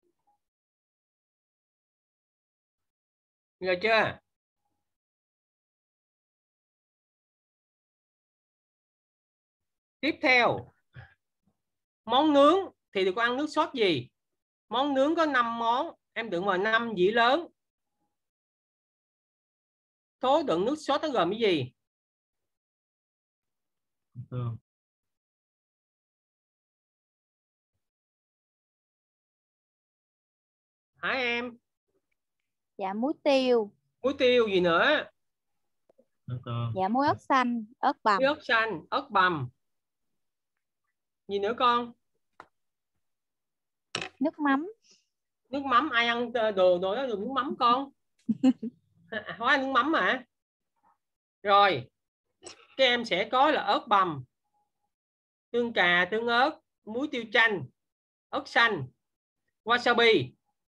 Speaker 1: Được chưa? Tiếp theo, món nướng thì được ăn nước sốt gì? Món nướng có 5 món, em đựng vào 5 dĩa lớn. Thố đựng nước sốt nó gồm cái gì?
Speaker 6: Tương.
Speaker 1: Hả em?
Speaker 11: Dạ muối tiêu.
Speaker 1: Muối tiêu gì nữa?
Speaker 6: Nước tương.
Speaker 11: Dạ muối ớt xanh, ớt bằm.
Speaker 1: Muối ớt xanh, ớt bằm. Gì nữa con?
Speaker 11: Nước mắm.
Speaker 1: Nước mắm, ai ăn đồ đó được nước mắm con? Hóa nước mắm hả? Rồi các em sẽ có là ớt bằm, tương cà, tương ớt, muối tiêu chanh, ớt xanh, wasabi.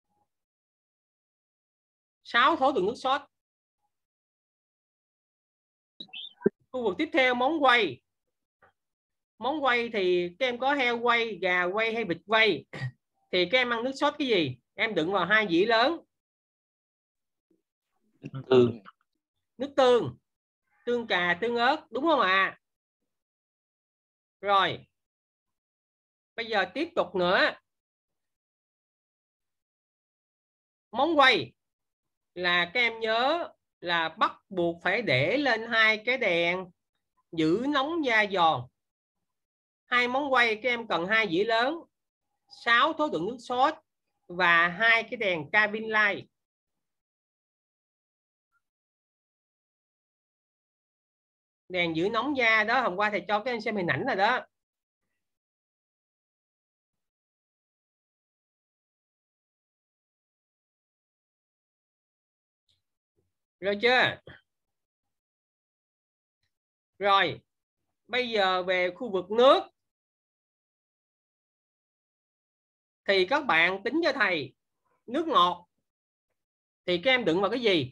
Speaker 1: 6 thố đựng nước sốt. Khu vực tiếp theo món quay. Món quay thì các em có heo quay, gà quay hay vịt quay. Thì các em ăn nước sốt cái gì? Em đựng vào 2 dĩa lớn.
Speaker 13: Nước tương.
Speaker 1: Nước tương, tương cà, tương ớt, đúng không ạ? Rồi bây giờ tiếp tục nữa. Món quay là các em nhớ là bắt buộc phải để lên 2 cái đèn giữ nóng da giòn. 2 món quay các em cần 2 dĩa lớn, 6 thố đựng nước sốt và 2 cái đèn cabin light. Đèn giữ nóng da đó, hôm qua thầy cho các em xem hình ảnh rồi đó. Rồi chưa? Rồi bây giờ về khu vực nước thì các bạn tính cho thầy. Nước ngọt thì các em đựng vào cái gì?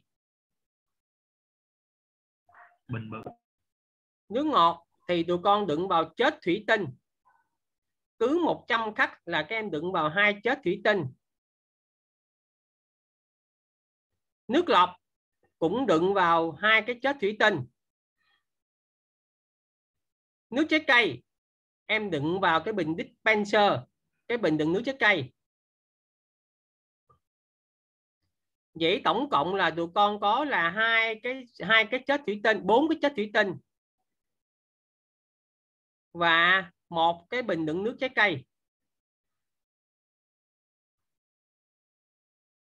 Speaker 6: Bình bự.
Speaker 1: Nước ngọt thì tụi con đựng vào chết thủy tinh. Cứ 100 khách là các em đựng vào 2 chết thủy tinh. Nước lọc cũng đựng vào 2 cái chết thủy tinh. Nước trái cây em đựng vào cái bình dispenser, cái bình đựng nước trái cây. Vậy tổng cộng là tụi con có là hai cái chết thủy tinh, 4 cái chết thủy tinh và 1 cái bình đựng nước trái cây.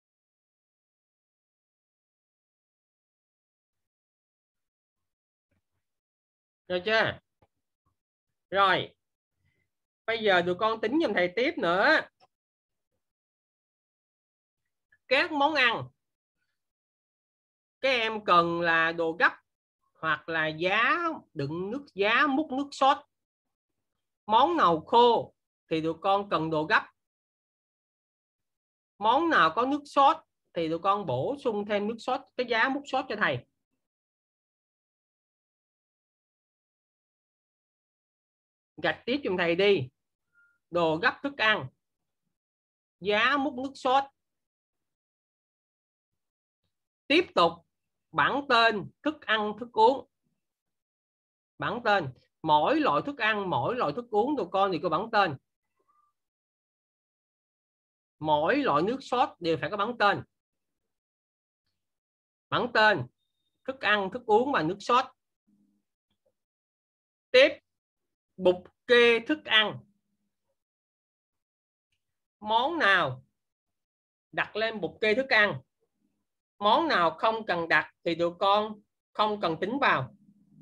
Speaker 1: Được chưa? Rồi. Bây giờ tụi con tính giùm thầy tiếp nữa. Các món ăn các em cần là đồ gấp hoặc là giá đựng nước, giá múc nước sốt. Món nào khô thì tụi con cần đồ gấp. Món nào có nước sốt thì tụi con bổ sung thêm nước sốt, cái giá múc sốt cho thầy. Gạch tiếp giùm thầy đi. Đồ gấp thức ăn, giá múc nước sốt. Tiếp tục bảng tên thức ăn thức uống. Bảng tên mỗi loại thức ăn, mỗi loại thức uống tụi con thì có bảng tên. Mỗi loại nước sốt đều phải có bảng tên. Bảng tên thức ăn, thức uống và nước sốt. Tiếp bục kê thức ăn. Món nào đặt lên bục kê thức ăn, món nào không cần đặt thì tụi con không cần tính vào.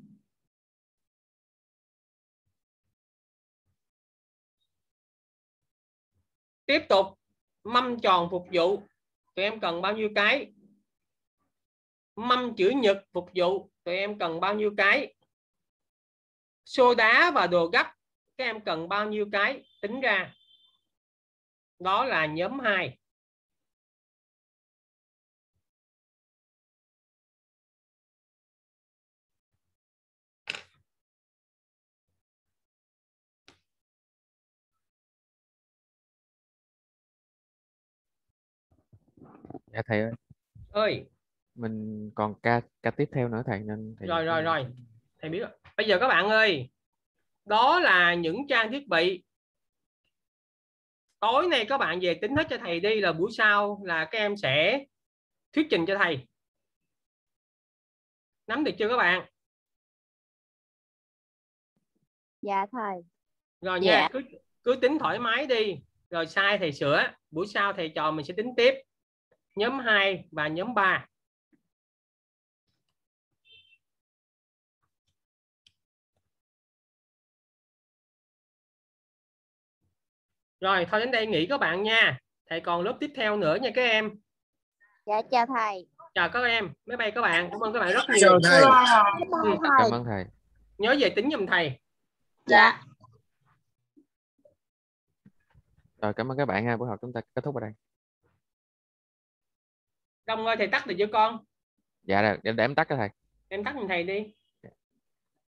Speaker 1: Tiếp tục mâm tròn phục vụ, tụi em cần bao nhiêu cái? Mâm chữ nhật phục vụ, tụi em cần bao nhiêu cái? Xô đá và đồ gấp, các em cần bao nhiêu cái? Tính ra. Đó là nhóm 2.
Speaker 4: Dạ thầy ơi.
Speaker 1: Ơi.
Speaker 4: Mình còn ca tiếp theo nữa thầy nên thầy...
Speaker 1: Rồi. Thầy biết rồi. Bây giờ các bạn ơi, đó là những trang thiết bị. Tối nay các bạn về tính hết cho thầy đi, là buổi sau là các em sẽ thuyết trình cho thầy. Nắm được chưa các bạn?
Speaker 11: Dạ thầy.
Speaker 1: Rồi nha, cứ tính thoải mái đi. Rồi sai thầy sửa. Buổi sau thầy trò mình sẽ tính tiếp. Nhóm 2 và nhóm 3. Rồi thôi đến đây nghỉ các bạn nha. Thầy còn lớp tiếp theo nữa nha các em.
Speaker 11: Dạ chào thầy.
Speaker 1: Chào các em. Bye bye các bạn. Cảm ơn các bạn rất nhiều.
Speaker 9: Chào thầy.
Speaker 4: Cảm ơn thầy.
Speaker 1: Nhớ về tính giùm thầy.
Speaker 11: Dạ.
Speaker 4: Rồi cảm ơn các bạn ha. Buổi học chúng ta kết thúc ở đây.
Speaker 1: Đông ơi, thầy tắt được chưa con?
Speaker 4: Dạ rồi, để em tắt cho thầy.
Speaker 1: Em tắt giùm thầy đi.